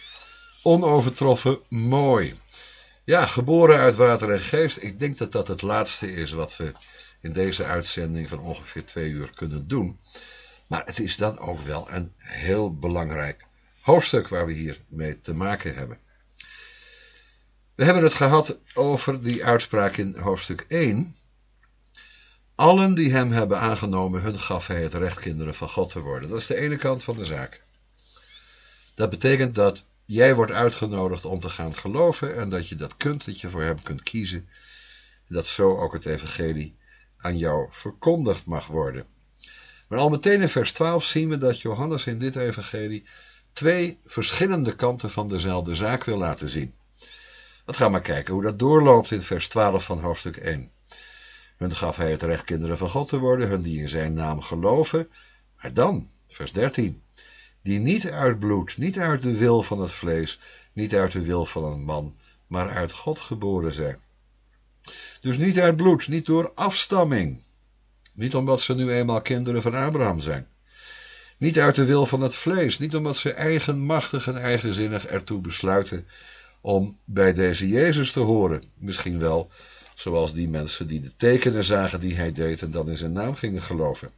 onovertroffen mooi. Ja, geboren uit water en geest. Ik denk dat dat het laatste is wat we in deze uitzending van ongeveer 2 uur kunnen doen. Maar het is dan ook wel een heel belangrijk hoofdstuk waar we hier mee te maken hebben. We hebben het gehad over die uitspraak in hoofdstuk 1. Allen die hem hebben aangenomen, hun gaf hij het recht kinderen van God te worden. Dat is de ene kant van de zaak. Dat betekent dat jij wordt uitgenodigd om te gaan geloven en dat je dat kunt, dat je voor hem kunt kiezen. Dat zo ook het evangelie aan jou verkondigd mag worden. Maar al meteen in vers 12 zien we dat Johannes in dit evangelie 2 verschillende kanten van dezelfde zaak wil laten zien. We gaan maar kijken hoe dat doorloopt in vers 12 van hoofdstuk 1. Hun gaf hij het recht kinderen van God te worden, hun die in zijn naam geloven. Maar dan, vers 13. die niet uit bloed, niet uit de wil van het vlees, niet uit de wil van een man, maar uit God geboren zijn. Dus niet uit bloed, niet door afstamming. Niet omdat ze nu eenmaal kinderen van Abraham zijn. Niet uit de wil van het vlees, niet omdat ze eigenmachtig en eigenzinnig ertoe besluiten om bij deze Jezus te horen. Misschien wel zoals die mensen die de tekenen zagen die hij deed en dan in zijn naam gingen geloven.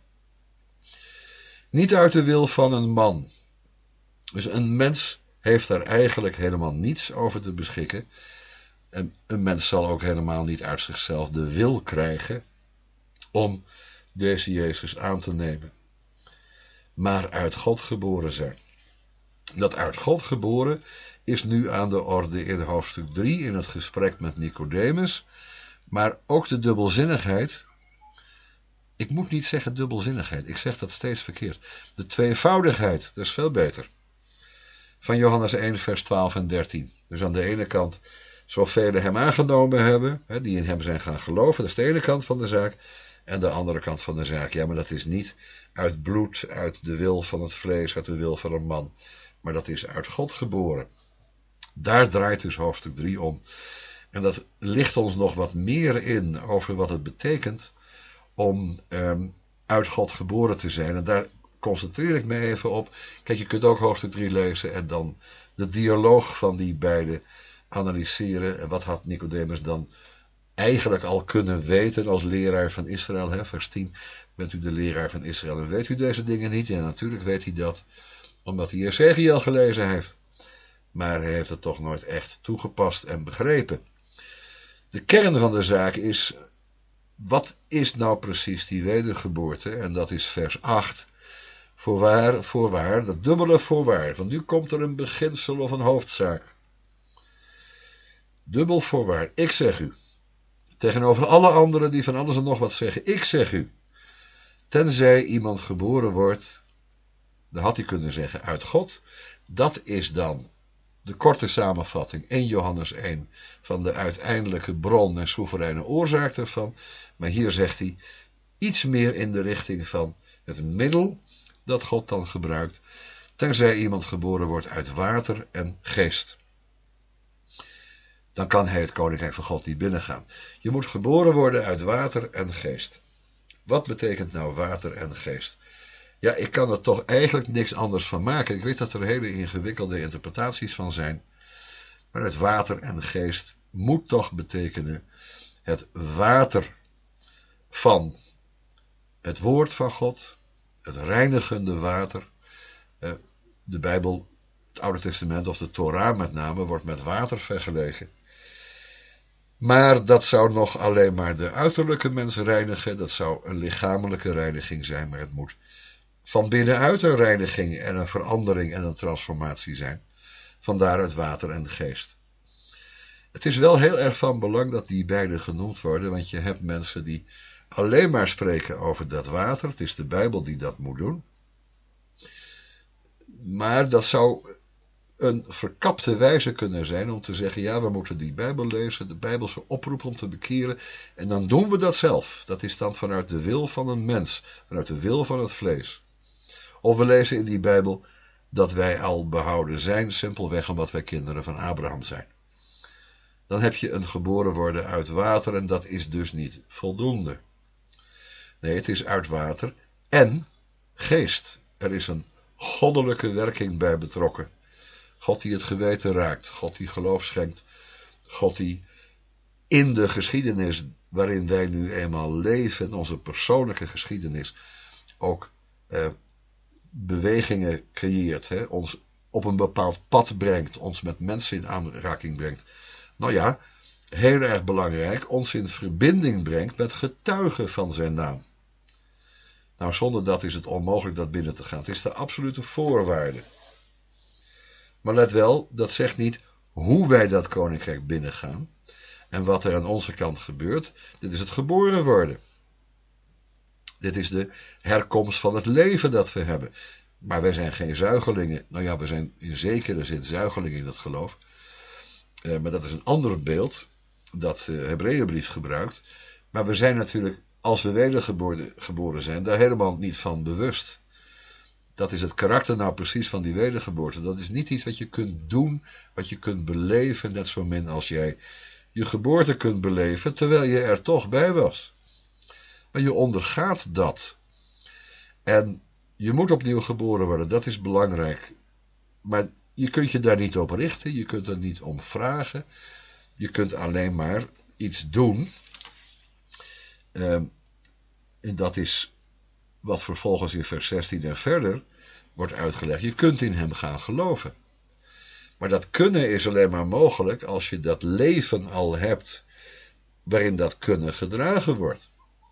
Niet uit de wil van een man. Dus een mens heeft daar eigenlijk helemaal niets over te beschikken. En een mens zal ook helemaal niet uit zichzelf de wil krijgen om deze Jezus aan te nemen. Maar uit God geboren zijn. Dat uit God geboren is nu aan de orde in hoofdstuk 3 in het gesprek met Nicodemus. Maar ook de dubbelzinnigheid. Ik moet niet zeggen dubbelzinnigheid, ik zeg dat steeds verkeerd. De tweevoudigheid, dat is veel beter. Van Johannes 1 vers 12 en 13. Dus aan de ene kant, zoveel hem aangenomen hebben, die in hem zijn gaan geloven, dat is de ene kant van de zaak. En de andere kant van de zaak, ja, maar dat is niet uit bloed, uit de wil van het vlees, uit de wil van een man. Maar dat is uit God geboren. Daar draait dus hoofdstuk 3 om. En dat licht ons nog wat meer in over wat het betekent om uit God geboren te zijn. En daar concentreer ik me even op. Kijk, je kunt ook hoofdstuk 3 lezen en dan de dialoog van die beiden analyseren. En wat had Nicodemus dan eigenlijk al kunnen weten als leraar van Israël? Vers 10, bent u de leraar van Israël en weet u deze dingen niet? Ja, natuurlijk weet hij dat, omdat hij Ezekiel gelezen heeft. Maar hij heeft het toch nooit echt toegepast en begrepen. De kern van de zaak is, wat is nou precies die wedergeboorte? En dat is vers 8. Voorwaar, dat dubbele voorwaar. Want nu komt er een beginsel of een hoofdzaak. Dubbel voorwaar. Ik zeg u. Tegenover alle anderen die van alles en nog wat zeggen. Ik zeg u. Tenzij iemand geboren wordt, dan had hij kunnen zeggen uit God. Dat is dan de korte samenvatting in Johannes 1 van de uiteindelijke bron en soevereine oorzaak ervan. Maar hier zegt hij iets meer in de richting van het middel dat God dan gebruikt, tenzij iemand geboren wordt uit water en geest. Dan kan hij het koninkrijk van God niet binnengaan. Je moet geboren worden uit water en geest. Wat betekent nou water en geest? Ja, ik kan er toch eigenlijk niks anders van maken. Ik weet dat er hele ingewikkelde interpretaties van zijn. Maar het water en geest moet toch betekenen het water van het woord van God, het reinigende water. De Bijbel, het Oude Testament of de Torah met name, wordt met water vergeleken. Maar dat zou nog alleen maar de uiterlijke mens reinigen. Dat zou een lichamelijke reiniging zijn, maar het moet van binnenuit een reiniging en een verandering en een transformatie zijn. Vandaar het water en de geest. Het is wel heel erg van belang dat die beide genoemd worden, want je hebt mensen die alleen maar spreken over dat water. Het is de Bijbel die dat moet doen. Maar dat zou een verkapte wijze kunnen zijn om te zeggen, ja, we moeten die Bijbel lezen, de Bijbelse oproep om te bekeren, en dan doen we dat zelf. Dat is dan vanuit de wil van een mens, vanuit de wil van het vlees. Of we lezen in die Bijbel dat wij al behouden zijn, simpelweg omdat wij kinderen van Abraham zijn. Dan heb je een geboren worden uit water en dat is dus niet voldoende. Nee, het is uit water en geest. Er is een goddelijke werking bij betrokken. God die het geweten raakt, God die geloof schenkt, God die in de geschiedenis waarin wij nu eenmaal leven, onze persoonlijke geschiedenis, ook bewegingen creëert, ons op een bepaald pad brengt, ons met mensen in aanraking brengt. Nou ja, heel erg belangrijk, ons in verbinding brengt met getuigen van zijn naam. Nou, zonder dat is het onmogelijk dat binnen te gaan. Het is de absolute voorwaarde. Maar let wel, dat zegt niet hoe wij dat koninkrijk binnengaan en wat er aan onze kant gebeurt. Dit is het geboren worden. Dit is de herkomst van het leven dat we hebben. Maar wij zijn geen zuigelingen. Nou ja, we zijn in zekere zin zuigelingen in het geloof. Maar dat is een ander beeld dat de Hebreeënbrief gebruikt. Maar we zijn natuurlijk, als we wedergeboren zijn, daar helemaal niet van bewust. Dat is het karakter nou precies van die wedergeboorte. Dat is niet iets wat je kunt doen, wat je kunt beleven, net zo min als jij je geboorte kunt beleven, terwijl je er toch bij was. Maar je ondergaat dat. En je moet opnieuw geboren worden, dat is belangrijk. Maar je kunt je daar niet op richten, je kunt er niet om vragen. Je kunt alleen maar iets doen. En dat is wat vervolgens in vers 16 en verder wordt uitgelegd. Je kunt in hem gaan geloven. Maar dat kunnen is alleen maar mogelijk als je dat leven al hebt waarin dat kunnen gedragen wordt.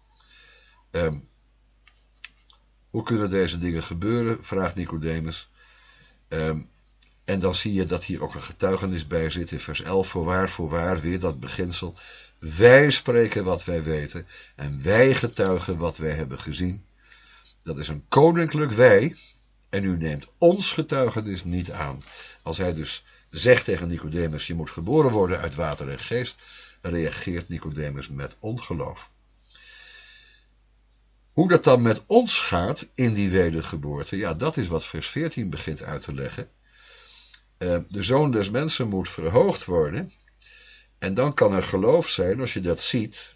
Hoe kunnen deze dingen gebeuren? Vraagt Nicodemus. En dan zie je dat hier ook een getuigenis bij zit in vers 11. Voorwaar, weer dat beginsel. Wij spreken wat wij weten en wij getuigen wat wij hebben gezien. Dat is een koninklijk wij en u neemt ons getuigenis niet aan. Als hij dus zegt tegen Nicodemus, je moet geboren worden uit water en geest, reageert Nicodemus met ongeloof. Hoe dat dan met ons gaat in die wedergeboorte, ja, dat is wat vers 14 begint uit te leggen. De Zoon des Mensen moet verhoogd worden. En dan kan er geloof zijn als je dat ziet.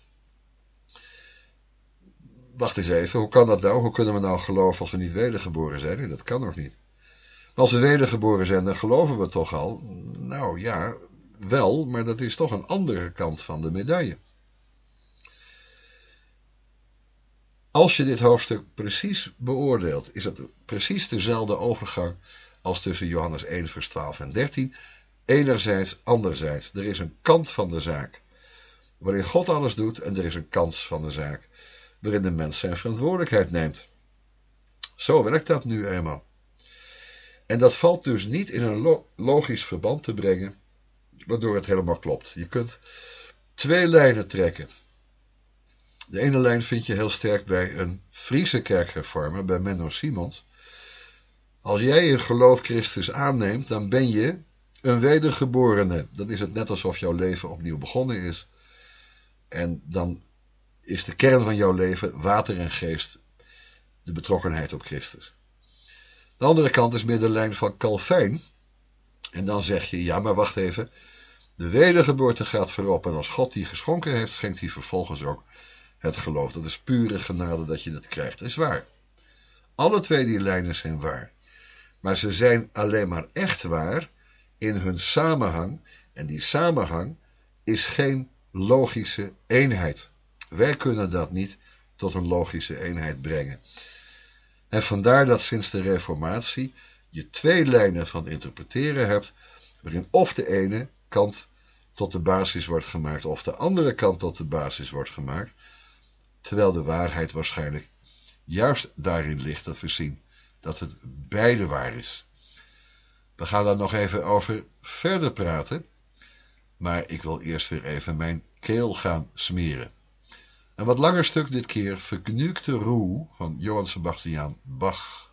Wacht eens even, hoe kan dat nou? Hoe kunnen we nou geloven als we niet wedergeboren zijn? Nee, dat kan nog niet. Maar als we wedergeboren zijn, dan geloven we toch al. Nou ja, wel, maar dat is toch een andere kant van de medaille. Als je dit hoofdstuk precies beoordeelt, is het precies dezelfde overgang als tussen Johannes 1 vers 12 en 13. Enerzijds, anderzijds. Er is een kant van de zaak waarin God alles doet en er is een kant van de zaak waarin de mens zijn verantwoordelijkheid neemt. Zo werkt dat nu eenmaal. En dat valt dus niet in een logisch verband te brengen, waardoor het helemaal klopt. Je kunt twee lijnen trekken. De ene lijn vind je heel sterk bij een Friese kerkhervormer, bij Menno Simons. Als jij in geloof Christus aanneemt, dan ben je een wedergeborene. Dan is het net alsof jouw leven opnieuw begonnen is. En dan is de kern van jouw leven water en geest, de betrokkenheid op Christus. De andere kant is meer de lijn van Calvijn. En dan zeg je, ja maar wacht even, de wedergeboorte gaat voorop. En als God die geschonken heeft, schenkt hij vervolgens ook het geloof. Dat is pure genade dat je dat krijgt. Dat is waar. Alle twee die lijnen zijn waar. Maar ze zijn alleen maar echt waar in hun samenhang. En die samenhang is geen logische eenheid. Wij kunnen dat niet tot een logische eenheid brengen. En vandaar dat sinds de Reformatie je twee lijnen van interpreteren hebt, waarin of de ene kant tot de basis wordt gemaakt, of de andere kant tot de basis wordt gemaakt, terwijl de waarheid waarschijnlijk juist daarin ligt dat we zien dat het beide waar is. We gaan daar nog even over verder praten, maar ik wil eerst weer even mijn keel gaan smeren. Een wat langer stuk dit keer, Vergnügte Ruhe van Johann Sebastian Bach.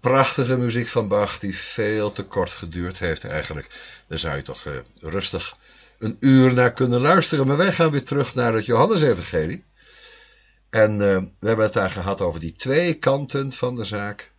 prachtige muziek van Bach die veel te kort geduurd heeft eigenlijk. Daar zou je toch rustig een uur naar kunnen luisteren. Maar wij gaan weer terug naar het Johannesevangelie. En we hebben het daar gehad over die twee kanten van de zaak.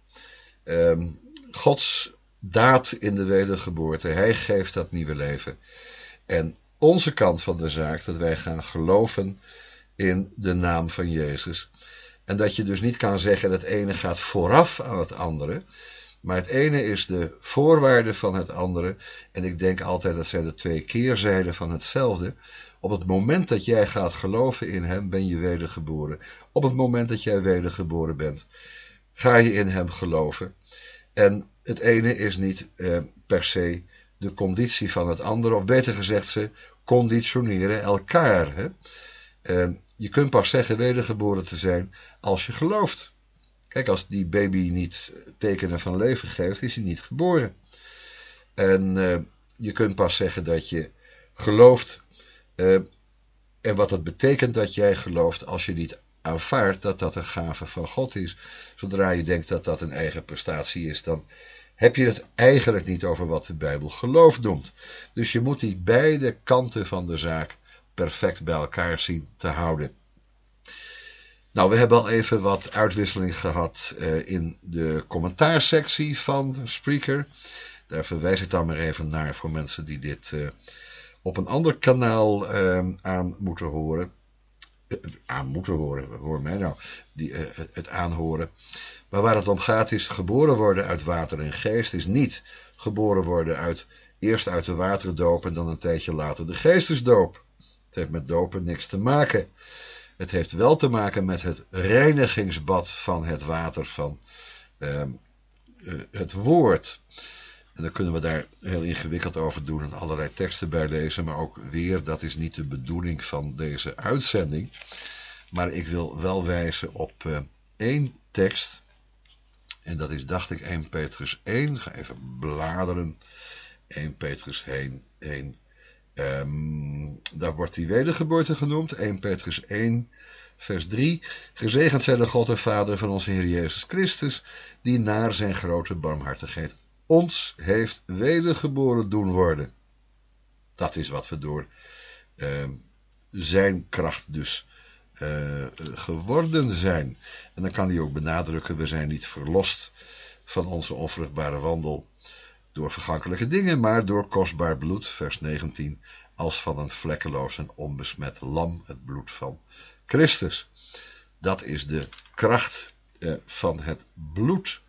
Gods daad in de wedergeboorte. Hij geeft dat nieuwe leven. En onze kant van de zaak, dat wij gaan geloven in de naam van Jezus. En dat je dus niet kan zeggen dat het ene gaat vooraf aan het andere. Maar het ene is de voorwaarde van het andere. En ik denk altijd dat zijn de twee keerzijden van hetzelfde. Op het moment dat jij gaat geloven in hem, ben je wedergeboren. Op het moment dat jij wedergeboren bent, ga je in hem geloven. En het ene is niet per se de conditie van het andere. Of beter gezegd, ze conditioneren elkaar. Hè? Je kunt pas zeggen wedergeboren te zijn als je gelooft. Kijk, als die baby niet tekenen van leven geeft, is hij niet geboren. En je kunt pas zeggen dat je gelooft. En wat het betekent dat jij gelooft als je niet aanvaardt dat dat een gave van God is. Zodra je denkt dat dat een eigen prestatie is, dan heb je het eigenlijk niet over wat de Bijbel geloof noemt. Dus je moet die beide kanten van de zaak perfect bij elkaar zien te houden. Nou, we hebben al even wat uitwisseling gehad in de commentaarsectie van Spreaker. Daar verwijs ik dan maar even naar voor mensen die dit op een ander kanaal aan moeten horen. Hoor mij nou, die het aanhoren. Maar waar het om gaat is geboren worden uit water en geest, is niet geboren worden eerst uit de waterdoop en dan een tijdje later de geestesdoop. Het heeft met dopen niks te maken. Het heeft wel te maken met het reinigingsbad van het water van het woord. En dan kunnen we daar heel ingewikkeld over doen en allerlei teksten bij lezen. Maar ook weer, dat is niet de bedoeling van deze uitzending. Maar ik wil wel wijzen op één tekst. En dat is, dacht ik, 1 Petrus 1. Ik ga even bladeren. 1 Petrus 1. Daar wordt die wedergeboorte genoemd. 1 Petrus 1, vers 3. Gezegend zij de God en Vader van onze Heer Jezus Christus, die naar zijn grote barmhartigheid ons heeft wedergeboren doen worden. Dat is wat we door zijn kracht dus geworden zijn. En dan kan hij ook benadrukken, we zijn niet verlost van onze onvruchtbare wandel door vergankelijke dingen, maar door kostbaar bloed, vers 19, als van een vlekkeloos en onbesmet lam, het bloed van Christus. Dat is de kracht van het bloed.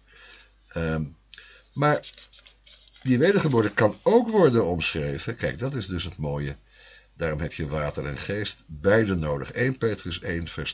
Maar die wedergeboorte kan ook worden omschreven. Kijk, dat is dus het mooie. Daarom heb je water en geest beide nodig. 1 Petrus 1 vers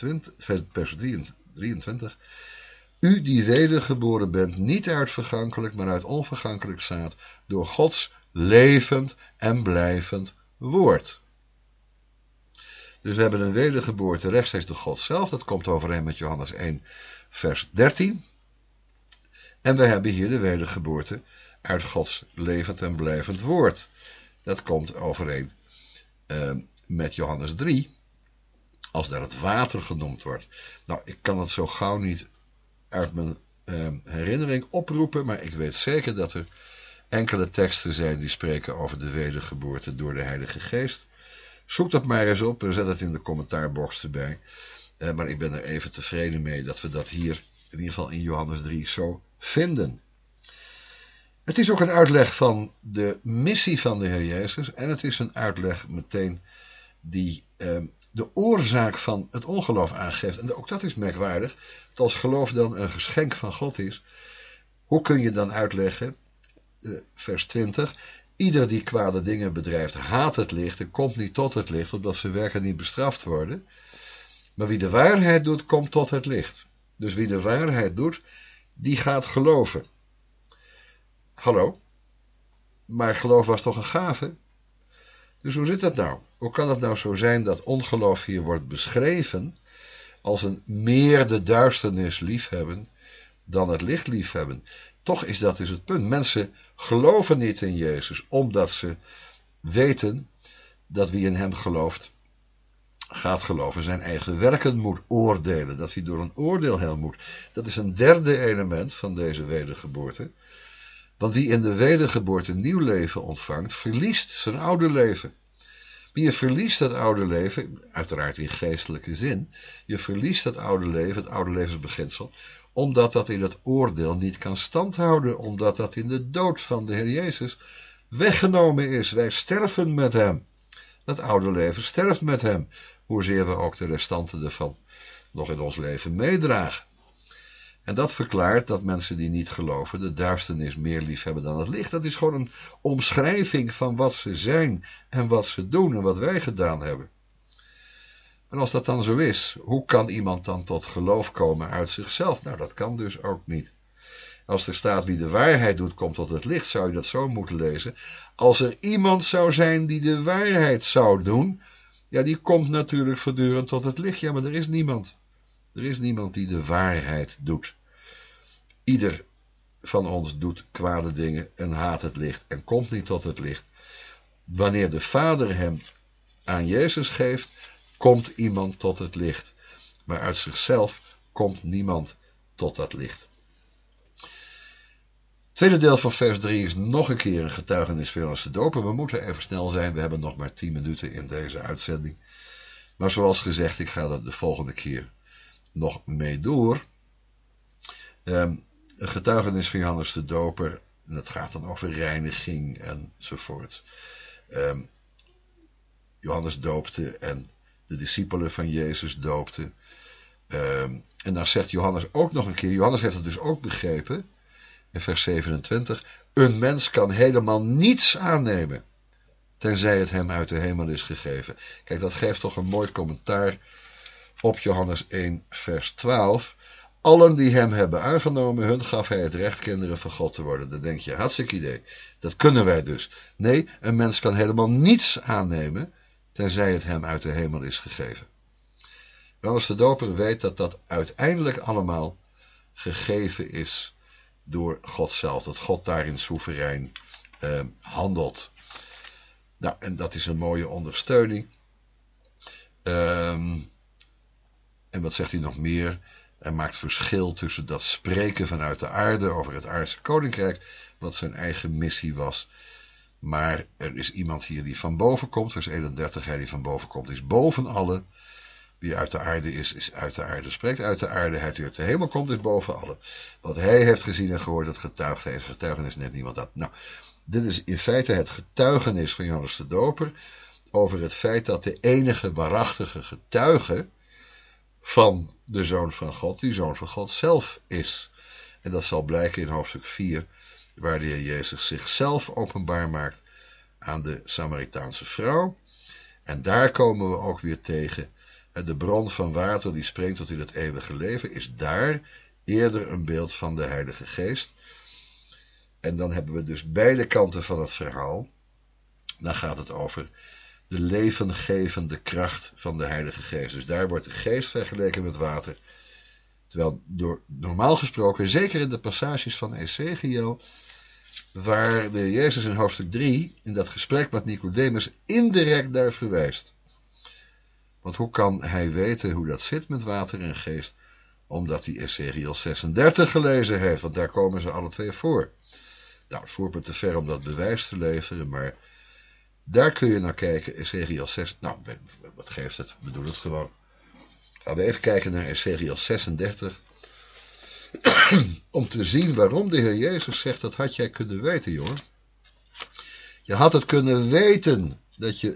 23. U die wedergeboren bent, niet uit vergankelijk, maar uit onvergankelijk zaad, door Gods levend en blijvend woord. Dus we hebben een wedergeboorte rechtstreeks door God zelf. Dat komt overeen met Johannes 1 vers 13. En we hebben hier de wedergeboorte uit Gods levend en blijvend woord. Dat komt overeen met Johannes 3, als daar het water genoemd wordt. Nou, ik kan het zo gauw niet uit mijn herinnering oproepen, maar ik weet zeker dat er enkele teksten zijn die spreken over de wedergeboorte door de Heilige Geest. Zoek dat maar eens op en zet het in de commentaarbox erbij. Maar ik ben er even tevreden mee dat we dat hier, in ieder geval in Johannes 3, zo vinden. Het is ook een uitleg van de missie van de Heer Jezus. En het is een uitleg meteen die de oorzaak van het ongeloof aangeeft. En ook dat is merkwaardig. Dat als geloof dan een geschenk van God is. Hoe kun je dan uitleggen, vers 20. Ieder die kwade dingen bedrijft, haat het licht en komt niet tot het licht, opdat zijn werken niet bestraft worden. Maar wie de waarheid doet, komt tot het licht. Dus wie de waarheid doet, die gaat geloven. Hallo? Maar geloof was toch een gave? Dus hoe zit dat nou? Hoe kan het nou zo zijn dat ongeloof hier wordt beschreven als een meer de duisternis liefhebben dan het licht liefhebben? Toch is dat dus het punt. Mensen geloven niet in Jezus omdat ze weten dat wie in hem gelooft gaat geloven, zijn eigen werken moet oordelen. Dat hij door een oordeel heen moet. Dat is een derde element van deze wedergeboorte. Want wie in de wedergeboorte nieuw leven ontvangt, verliest zijn oude leven. Je verliest dat oude leven, uiteraard in geestelijke zin. Je verliest dat oude leven, het oude levensbeginsel, omdat dat in het oordeel niet kan standhouden. Omdat dat in de dood van de Heer Jezus weggenomen is. Wij sterven met hem. Dat oude leven sterft met hem. Hoezeer we ook de restanten ervan nog in ons leven meedragen. En dat verklaart dat mensen die niet geloven de duisternis meer lief hebben dan het licht. Dat is gewoon een omschrijving van wat ze zijn en wat ze doen en wat wij gedaan hebben. En als dat dan zo is, hoe kan iemand dan tot geloof komen uit zichzelf? Nou, dat kan dus ook niet. Als er staat wie de waarheid doet, komt tot het licht, zou je dat zo moeten lezen. Als er iemand zou zijn die de waarheid zou doen, ja, die komt natuurlijk voortdurend tot het licht. Ja, maar er is niemand. Er is niemand die de waarheid doet. Ieder van ons doet kwade dingen en haat het licht en komt niet tot het licht. Wanneer de Vader hem aan Jezus geeft, komt iemand tot het licht. Maar uit zichzelf komt niemand tot dat licht. Het tweede deel van vers 3 is nog een keer een getuigenis van Johannes de Doper. We moeten even snel zijn, we hebben nog maar 10 minuten in deze uitzending. Maar zoals gezegd, ik ga er de volgende keer nog mee door. Een getuigenis van Johannes de Doper, en dat gaat dan over reiniging enzovoort. Johannes doopte en de discipelen van Jezus doopten. En dan zegt Johannes ook nog een keer, Johannes heeft het dus ook begrepen, in vers 27, een mens kan helemaal niets aannemen, tenzij het hem uit de hemel is gegeven. Kijk, dat geeft toch een mooi commentaar op Johannes 1, vers 12. Allen die hem hebben aangenomen, hun gaf hij het recht kinderen van God te worden. Dan denk je, hartstikke idee. Dat kunnen wij dus. Nee, een mens kan helemaal niets aannemen, tenzij het hem uit de hemel is gegeven. Johannes de Doper weet dat dat uiteindelijk allemaal gegeven is door God zelf. Dat God daarin soeverein handelt. Nou, en dat is een mooie ondersteuning. En wat zegt hij nog meer? Hij maakt verschil tussen dat spreken vanuit de aarde over het aardse koninkrijk, wat zijn eigen missie was. Maar er is iemand hier die van boven komt, vers 31, hij die van boven komt is boven allen. Wie uit de aarde is uit de aarde, spreekt uit de aarde, hij die uit de hemel komt is boven allen. Wat hij heeft gezien en gehoord, dat getuigt hij, getuigenis net niemand dat. Nou, dit is in feite het getuigenis van Johannes de Doper over het feit dat de enige waarachtige getuige van de Zoon van God, die Zoon van God zelf is. En dat zal blijken in hoofdstuk 4, waar de Heer Jezus zichzelf openbaar maakt aan de Samaritaanse vrouw. En daar komen we ook weer tegen. De bron van water die springt tot in het eeuwige leven is daar eerder een beeld van de Heilige Geest. En dan hebben we dus beide kanten van het verhaal. Dan gaat het over de levengevende kracht van de Heilige Geest. Dus daar wordt de geest vergeleken met water. Terwijl normaal gesproken, zeker in de passages van Ezechiel, waar de Jezus in hoofdstuk 3, in dat gesprek met Nicodemus, indirect daar verwijst. Want hoe kan hij weten hoe dat zit met water en geest? Omdat hij Ezechiel 36 gelezen heeft, want daar komen ze alle twee voor. Nou, het voert me te ver om dat bewijs te leveren, maar daar kun je naar kijken, Ezechiel 6. Nou, wat geeft het? We doen het gewoon. Gaan we even kijken naar Ezechiel 36. Om te zien waarom de Heer Jezus zegt, dat had jij kunnen weten, jongen. Je had het kunnen weten dat je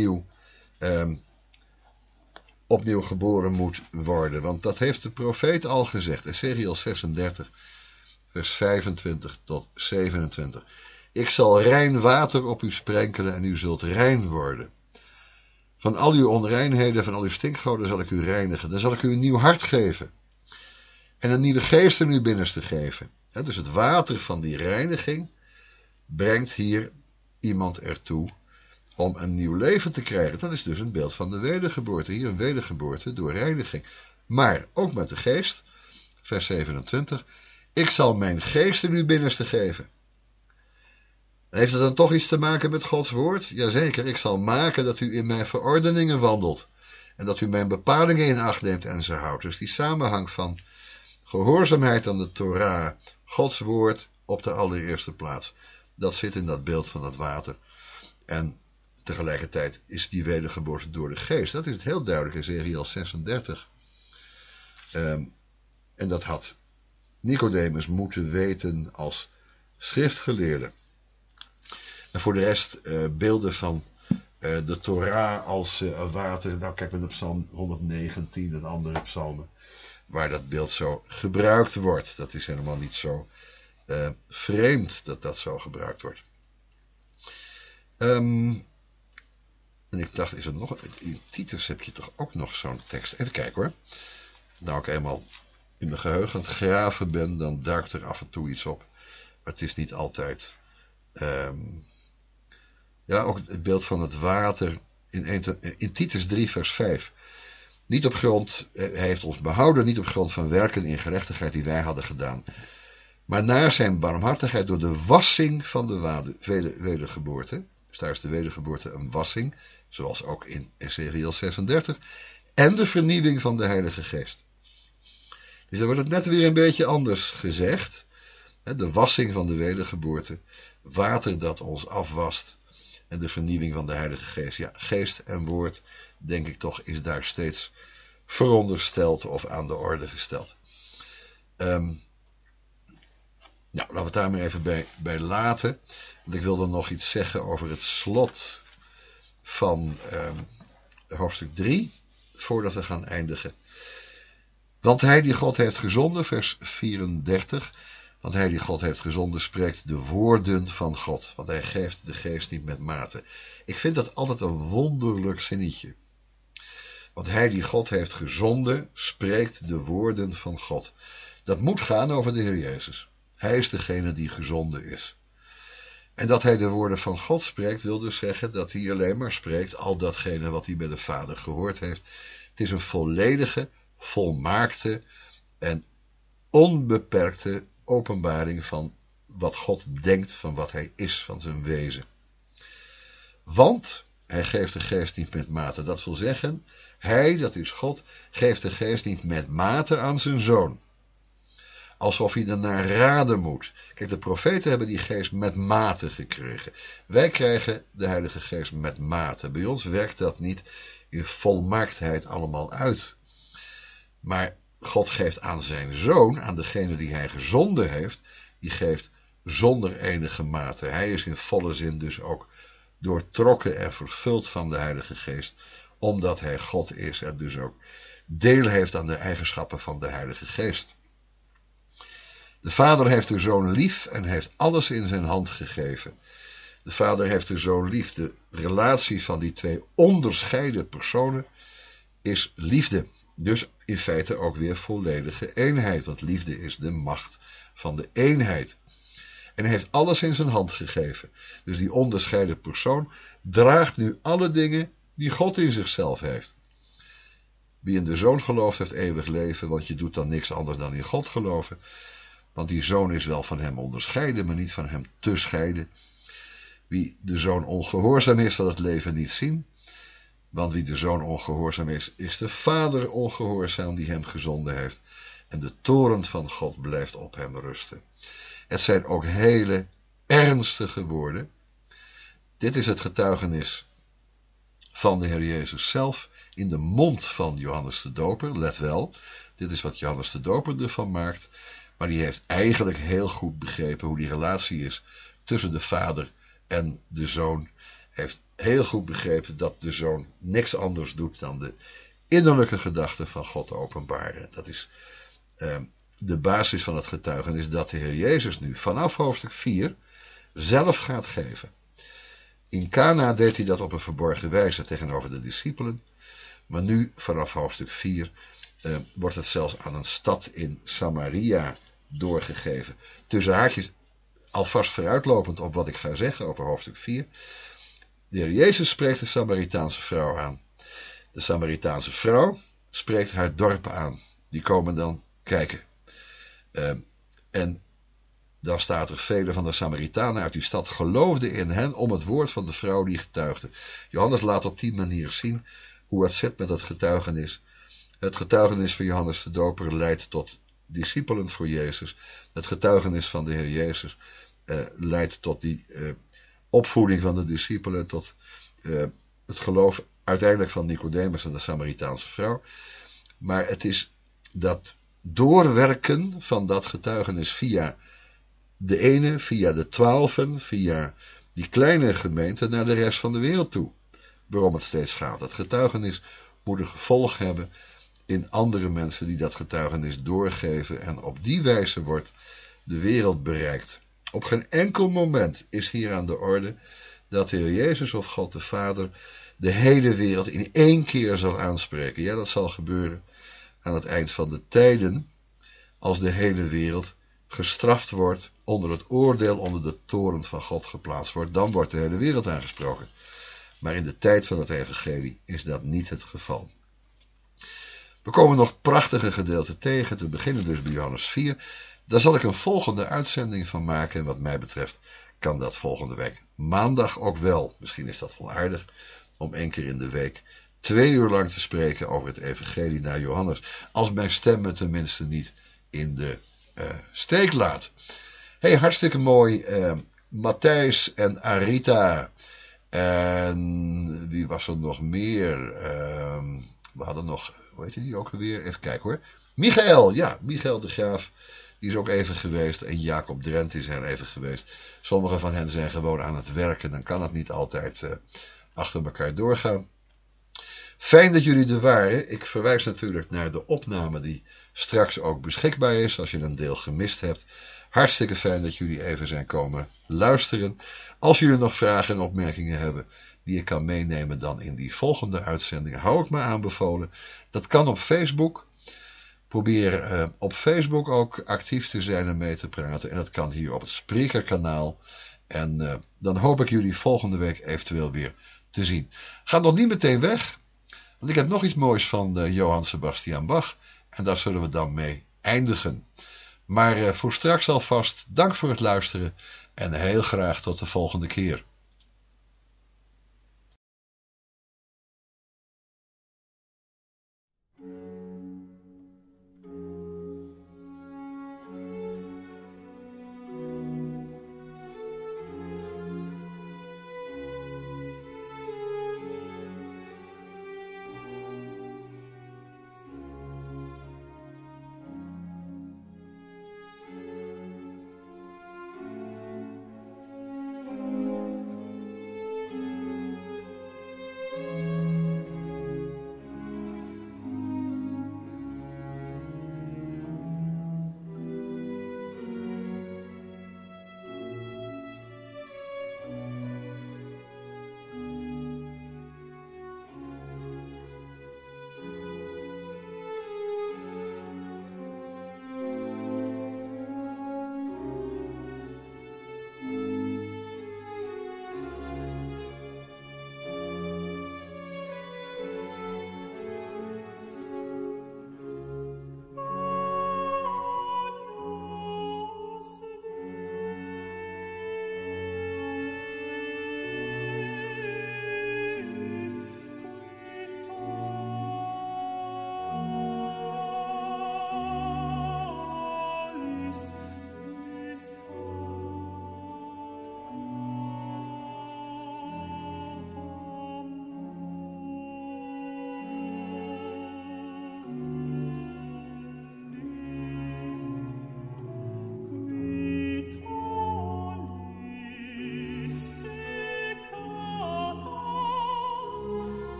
opnieuw geboren moet worden. Want dat heeft de profeet al gezegd. Ezechiel 36, vers 25 tot 27. Ik zal rein water op u sprenkelen en u zult rein worden. Van al uw onreinheden, van al uw stinkgoden zal ik u reinigen. Dan zal ik u een nieuw hart geven. En een nieuwe geest in uw binnenste geven. Dus het water van die reiniging brengt hier iemand ertoe om een nieuw leven te krijgen. Dat is dus een beeld van de wedergeboorte. Hier een wedergeboorte door reiniging. Maar ook met de geest, vers 27. Ik zal mijn geest in uw binnenste geven. Heeft het dan toch iets te maken met Gods woord? Jazeker, ik zal maken dat u in mijn verordeningen wandelt. en dat u mijn bepalingen in acht neemt en ze houdt. Dus die samenhang van gehoorzaamheid aan de Torah, Gods woord op de allereerste plaats, dat zit in dat beeld van dat water. En tegelijkertijd is die wedergeboorte door de geest. Dat is het heel duidelijk in Ezechiël 36. En dat had Nicodemus moeten weten als schriftgeleerde. En voor de rest beelden van de Torah als water. Nou, kijk maar op Psalm 119 en andere psalmen, waar dat beeld zo gebruikt wordt. Dat is helemaal niet zo vreemd dat dat zo gebruikt wordt. En ik dacht, is er nog... In Titus heb je toch ook nog zo'n tekst. Even kijken hoor. Nou, ik eenmaal in mijn geheugen aan het graven ben, dan duikt er af en toe iets op. Maar het is niet altijd... ja, ook het beeld van het water in Titus 3 vers 5. Niet op grond, hij heeft ons behouden, niet op grond van werken in gerechtigheid die wij hadden gedaan. Maar naar zijn barmhartigheid door de wassing van de wedergeboorte. Dus daar is de wedergeboorte een wassing, zoals ook in Ezechiël 36. En de vernieuwing van de Heilige Geest. Dus dan wordt het net weer een beetje anders gezegd. De wassing van de wedergeboorte, water dat ons afwast en de vernieuwing van de Heilige Geest. Ja, geest en woord, denk ik toch, is daar steeds verondersteld of aan de orde gesteld. Nou, laten we het daar maar even bij laten. Want ik wilde nog iets zeggen over het slot van hoofdstuk 3, voordat we gaan eindigen. Want hij die God heeft gezonden, vers 34... Want hij die God heeft gezonden spreekt de woorden van God. Want hij geeft de geest niet met mate. Ik vind dat altijd een wonderlijk zinnetje. Want hij die God heeft gezonden spreekt de woorden van God. Dat moet gaan over de Heer Jezus. Hij is degene die gezonden is. En dat hij de woorden van God spreekt wil dus zeggen dat hij alleen maar spreekt al datgene wat hij bij de Vader gehoord heeft. Het is een volledige, volmaakte en onbeperkte openbaring van wat God denkt, van wat hij is, van zijn wezen. Want hij geeft de geest niet met mate. Dat wil zeggen, hij, dat is God, geeft de geest niet met mate aan zijn zoon. Alsof hij er naar raden moet. Kijk, de profeten hebben die geest met mate gekregen. Wij krijgen de Heilige Geest met mate. Bij ons werkt dat niet in volmaaktheid allemaal uit. Maar God geeft aan zijn zoon, aan degene die hij gezonden heeft, die geeft zonder enige mate. Hij is in volle zin dus ook doortrokken en vervuld van de Heilige Geest, omdat hij God is en dus ook deel heeft aan de eigenschappen van de Heilige Geest. De Vader heeft de Zoon lief en heeft alles in zijn hand gegeven. De Vader heeft de Zoon lief. De relatie van die twee onderscheiden personen is liefde. Dus in feite ook weer volledige eenheid. Want liefde is de macht van de eenheid. En hij heeft alles in zijn hand gegeven. Dus die onderscheiden persoon draagt nu alle dingen die God in zichzelf heeft. Wie in de Zoon gelooft heeft eeuwig leven, want je doet dan niks anders dan in God geloven. Want die Zoon is wel van hem onderscheiden, maar niet van hem te scheiden. Wie de Zoon ongehoorzaam is, zal het leven niet zien. Want wie de Zoon ongehoorzaam is, is de Vader ongehoorzaam die hem gezonden heeft. En de toorn van God blijft op hem rusten. Het zijn ook hele ernstige woorden. Dit is het getuigenis van de Heer Jezus zelf in de mond van Johannes de Doper. Let wel, dit is wat Johannes de Doper ervan maakt. Maar die heeft eigenlijk heel goed begrepen hoe die relatie is tussen de Vader en de Zoon. Heeft heel goed begrepen dat de Zoon niks anders doet dan de innerlijke gedachten van God openbaren. Dat is de basis van het getuigenis dat de Heer Jezus nu vanaf hoofdstuk 4 zelf gaat geven. In Cana deed hij dat op een verborgen wijze tegenover de discipelen. Maar nu vanaf hoofdstuk 4 wordt het zelfs aan een stad in Samaria doorgegeven. Tussen haakjes, alvast vooruitlopend op wat ik ga zeggen over hoofdstuk 4. De Heer Jezus spreekt de Samaritaanse vrouw aan. De Samaritaanse vrouw spreekt haar dorp aan. Die komen dan kijken. En dan staat er: velen van de Samaritanen uit die stad geloofden in hen om het woord van de vrouw die getuigde. Johannes laat op die manier zien hoe het zit met het getuigenis. Het getuigenis van Johannes de Doper leidt tot discipelen voor Jezus. Het getuigenis van de Heer Jezus leidt tot die opvoeding van de discipelen, tot het geloof uiteindelijk van Nicodemus en de Samaritaanse vrouw. Maar het is dat doorwerken van dat getuigenis via de ene, via de 12, via die kleine gemeente naar de rest van de wereld toe. Waarom het steeds gaat. Dat getuigenis moet een gevolg hebben in andere mensen die dat getuigenis doorgeven. En op die wijze wordt de wereld bereikt. Op geen enkel moment is hier aan de orde dat de Heer Jezus of God de Vader de hele wereld in één keer zal aanspreken. Ja, dat zal gebeuren aan het eind van de tijden, als de hele wereld gestraft wordt, onder het oordeel, onder de toren van God geplaatst wordt. Dan wordt de hele wereld aangesproken. Maar in de tijd van het evangelie is dat niet het geval. We komen nog prachtige gedeelten tegen, te beginnen dus bij Johannes 4. Daar zal ik een volgende uitzending van maken. En wat mij betreft kan dat volgende week maandag ook wel. Misschien is dat wel aardig om 1 keer in de week 2 uur lang te spreken over het evangelie naar Johannes. Als mijn stem me tenminste niet in de steek laat. Hey, hartstikke mooi. Matthijs en Arita. En wie was er nog meer? We hadden nog, hoe heet die ook alweer? Even kijken hoor. Michael, ja, Michael de Graaf. Die is ook even geweest. En Jacob Drent is er even geweest. Sommigen van hen zijn gewoon aan het werken. Dan kan het niet altijd achter elkaar doorgaan. Fijn dat jullie er waren. Ik verwijs natuurlijk naar de opname die straks ook beschikbaar is. Als je een deel gemist hebt. Hartstikke fijn dat jullie even zijn komen luisteren. Als jullie nog vragen en opmerkingen hebben die ik kan meenemen dan in die volgende uitzending, hou ik me aanbevolen. Dat kan op Facebook. Probeer op Facebook ook actief te zijn en mee te praten. En dat kan hier op het Spreakerkanaal. En dan hoop ik jullie volgende week eventueel weer te zien. Ga nog niet meteen weg, want ik heb nog iets moois van Johann Sebastian Bach. En daar zullen we dan mee eindigen. Maar voor straks alvast dank voor het luisteren en heel graag tot de volgende keer.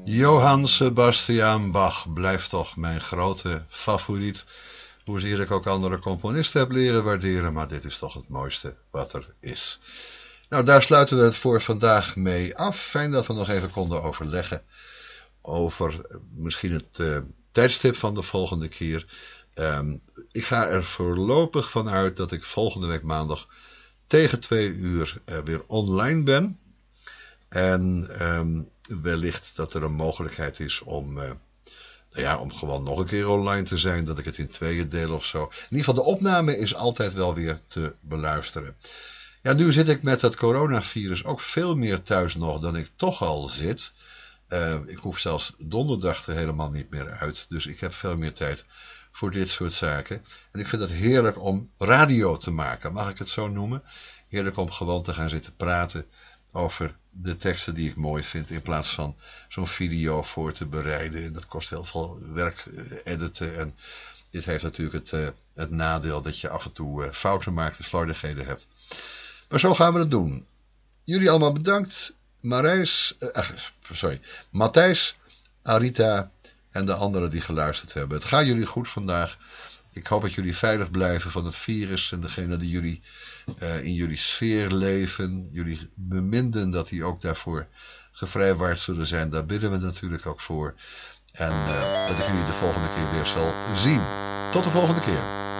Johann Sebastian Bach blijft toch mijn grote favoriet. Hoezeer ik ook andere componisten heb leren waarderen, maar dit is toch het mooiste wat er is. Nou, daar sluiten we het voor vandaag mee af. Fijn dat we nog even konden overleggen over misschien het tijdstip van de volgende keer. Ik ga er voorlopig van uit dat ik volgende week maandag tegen 2 uur weer online ben. En wellicht dat er een mogelijkheid is om gewoon nog een keer online te zijn, dat ik het in 2 deel of zo. In ieder geval, de opname is altijd wel weer te beluisteren. Ja, nu zit ik met het coronavirus ook veel meer thuis nog dan ik toch al zit. Ik hoef zelfs donderdag er helemaal niet meer uit, dus ik heb veel meer tijd voor dit soort zaken. En ik vind het heerlijk om radio te maken, mag ik het zo noemen? Heerlijk om gewoon te gaan zitten praten over de teksten die ik mooi vind, in plaats van zo'n video voor te bereiden. En dat kost heel veel werk, editen. En dit heeft natuurlijk het nadeel dat je af en toe fouten maakt en slordigheden hebt. Maar zo gaan we het doen. Jullie allemaal bedankt. Matthijs, Arita en de anderen die geluisterd hebben. Het gaat jullie goed vandaag. Ik hoop dat jullie veilig blijven van het virus en degene die jullie in jullie sfeer leven. Jullie beminden dat die ook daarvoor gevrijwaard zullen zijn. Daar bidden we natuurlijk ook voor. En dat ik jullie de volgende keer weer zal zien. Tot de volgende keer.